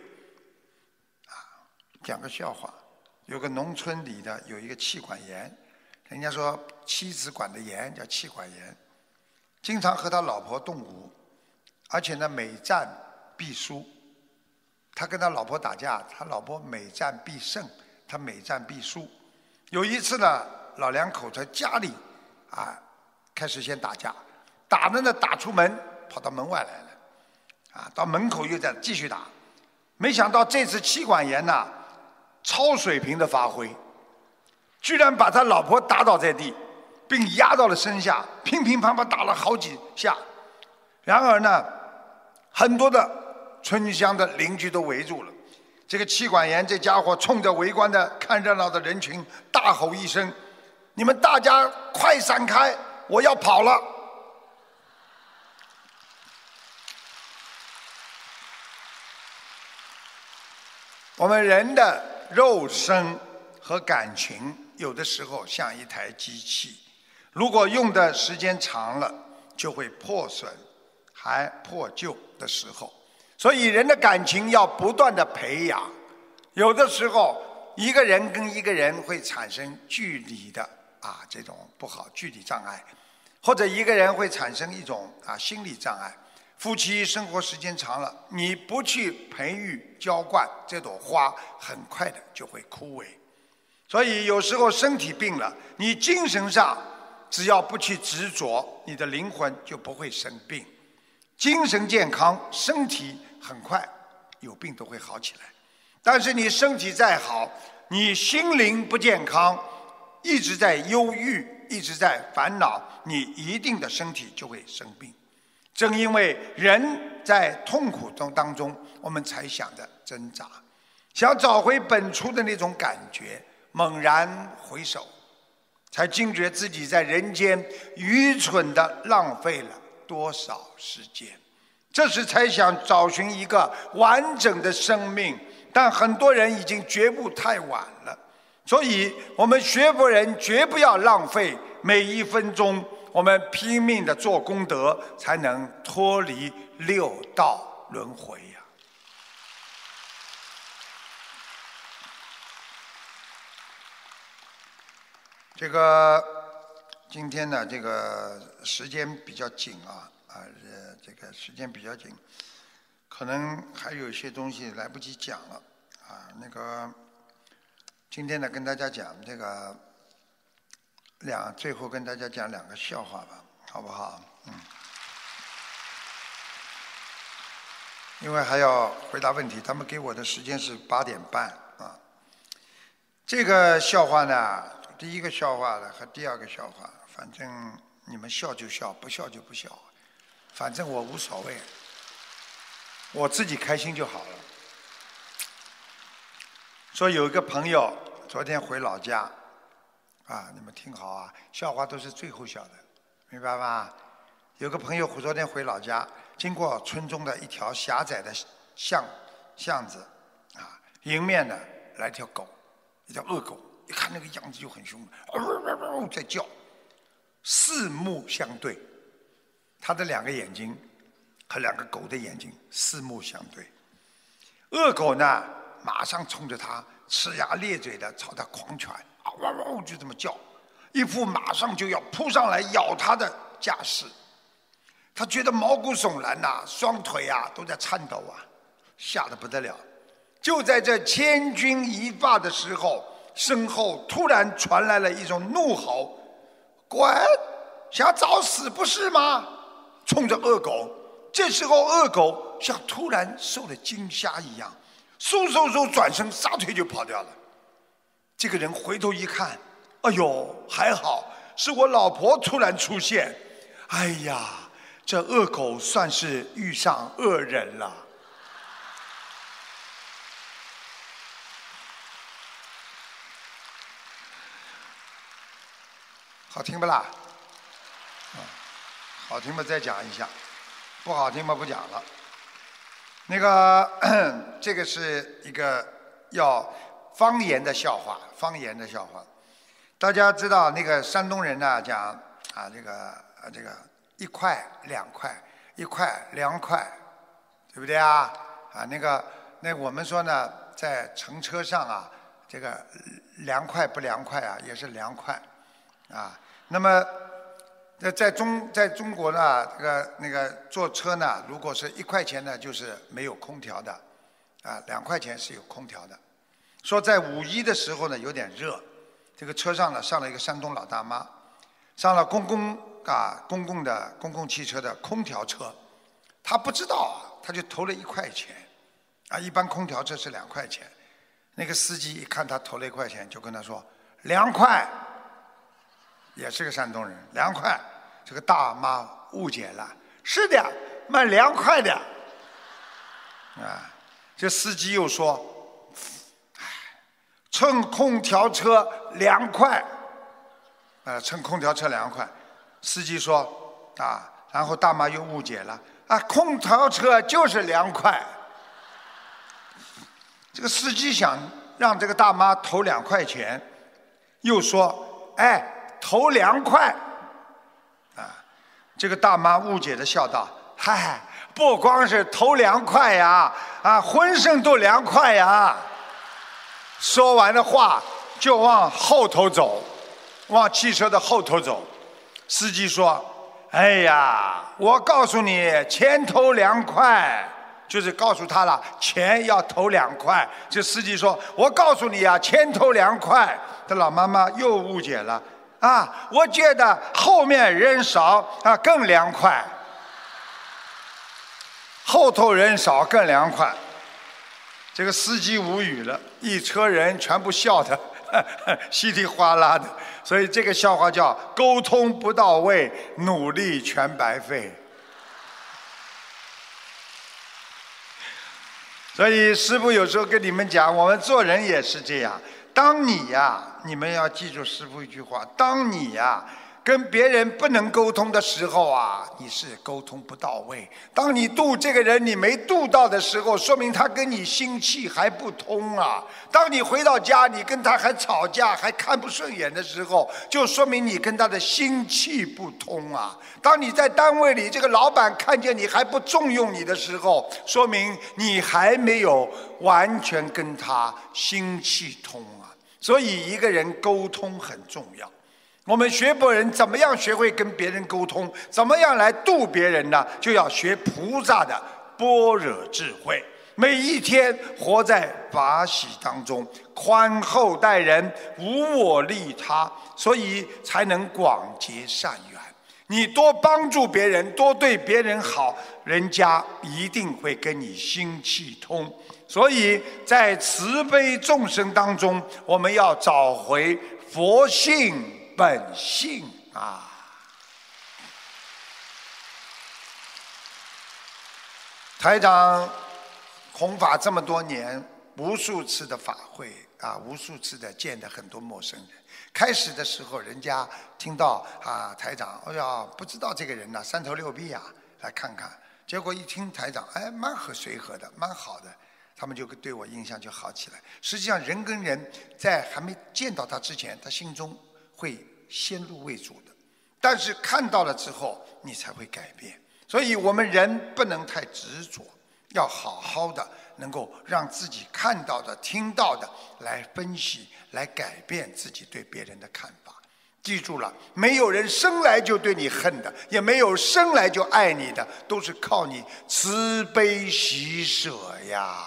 讲个笑话，有个农村里的有一个气管炎。人家说妻子管的严叫气管炎，经常和他老婆动武，而且呢每战必输。他跟他老婆打架，他老婆每战必胜，他每战必输。有一次呢，老两口在家里开始先打架，打着呢打出门，跑到门外来了。 到门口又在继续打。没想到这次妻管严呐，超水平的发挥，居然把他老婆打倒在地，并压到了身下，乒乒乓乓打了好几下。然而呢，很多的村乡的邻居都围住了。这个妻管严这家伙冲着围观的看热闹的人群大吼一声：“你们大家快闪开，我要跑了！”我们人的肉身和感情有的时候像一台机器，如果用的时间长了，就会破损，还破旧的时候。所以人的感情要不断的培养，有的时候一个人跟一个人会产生距离的这种不好距离障碍，或者一个人会产生一种心理障碍。夫妻生活时间长了，你不去培育浇灌这朵花，很快的就会枯萎。所以有时候身体病了，你精神上只要不去执着，你的灵魂就不会生病。精神健康，身体很快有病都会好起来。但是你身体再好，你心灵不健康，一直在忧郁，一直在烦恼，你一定的身体就会生病。正因为人在痛苦当中，我们才想着挣扎，想找回本初的那种感觉，猛然回首，才惊觉自己在人间愚蠢地浪费了多少时间。这时才想找寻一个完整的生命，但很多人已经觉悟太晚了。所以我们学佛人绝不要浪费每一分钟，我们拼命地做功德，才能脱离六道轮回呀。这个今天呢，这个时间比较紧这个时间比较紧，可能还有一些东西来不及讲了那个今天呢，跟大家讲这个最后跟大家讲2个笑话吧，好不好？因为还要回答问题，他们给我的时间是8点半这个笑话呢，第一个笑话呢和第2个笑话，反正你们笑就笑，不笑就不笑，反正我无所谓，我自己开心就好了。说有一个朋友昨天回老家你们听好笑话都是最后笑的，明白吧？有个朋友昨天回老家，经过村中的一条狭窄的巷子迎面呢来条狗，一条恶狗，一看那个样子就很凶，在叫，四目相对，他的2个眼睛和2个狗的眼睛四目相对。恶狗呢马上冲着他呲牙咧嘴的朝他狂拳，就这么叫，一副马上就要扑上来咬他的架势。他觉得毛骨悚然双腿都在颤抖吓得不得了。就在这千钧一发的时候，身后突然传来了一种怒吼：“滚！想找死不是吗？”冲着恶狗。这时候恶狗像突然受了惊吓一样，嗖转身撒腿就跑掉了。这个人回头一看，哎呦，还好是我老婆突然出现，哎呀，这恶狗算是遇上恶人了。好听不啦？好听嘛再讲一下，不好听嘛不讲了。那个这个是一个要方言的笑话，方言的笑话。大家知道那个山东人呢讲这个1块2块，1块2块，对不对那我们说呢，在乘车上这个凉快不凉快也是凉快那么在中国呢，那个坐车呢，如果是1块钱呢，就是没有空调的2块钱是有空调的。说在5·1的时候呢，有点热，这个车上呢上了一个山东老大妈，上了公共汽车的空调车，她不知道他就投了1块钱，一般空调车是2块钱。那个司机一看他投了1块钱，就跟他说2块，也是个山东人，2块。这个大妈误解了，是的，卖2块的。这司机又说，乘空调车2块，乘空调车2块。司机说然后大妈又误解了，空调车就是2块。这个司机想让这个大妈投2块钱，又说，投2块。这个大妈误解的笑道，嗨，不光是投2块呀，浑身都2块呀。说完的话就往后头走，往汽车的后头走。司机说，哎呀，我告诉你，钱投2块，就是告诉他了，钱要投2块。这司机说，我告诉你钱投2块。这老妈妈又误解了，我觉得后面人少更凉快，后头人少更凉快。这个司机无语了，一车人全部笑得稀里哗啦的。所以这个笑话叫沟通不到位，努力全白费。所以师父有时候跟你们讲，我们做人也是这样。当你们要记住师父一句话，当你跟别人不能沟通的时候你是沟通不到位。当你度这个人你没度到的时候，说明他跟你心气还不通当你回到家你跟他还吵架还看不顺眼的时候，就说明你跟他的心气不通当你在单位里这个老板看见你还不重用你的时候，说明你还没有完全跟他心气通所以一个人沟通很重要。我们学佛人怎么样学会跟别人沟通，怎么样来度别人呢？就要学菩萨的般若智慧，每一天活在法喜当中，宽厚待人，无我利他，所以才能广结善缘。你多帮助别人，多对别人好，人家一定会跟你心气通。所以在慈悲众生当中，我们要找回佛性本性台长弘法这么多年，无数次的法会无数次的见的很多陌生人。开始的时候，人家听到台长，不知道这个人三头六臂来看看。结果一听台长，蛮随和的，蛮好的，他们就对我印象就好起来。实际上，人跟人在还没见到他之前，他心中会先入为主的，但是看到了之后，你才会改变。所以我们人不能太执着，要好好的能够让自己看到的、听到的来分析，来改变自己对别人的看法。记住了，没有人生来就对你恨的，也没有生来就爱你的，都是靠你慈悲喜舍呀。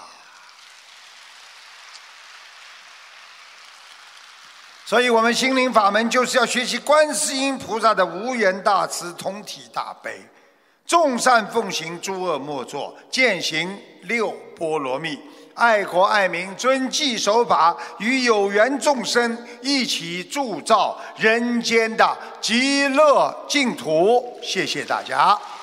所以我们心灵法门就是要学习观世音菩萨的无缘大慈，同体大悲，众善奉行，诸恶莫作，践行6波罗蜜，爱国爱民，遵纪守法，与有缘众生一起铸造人间的极乐净土。谢谢大家。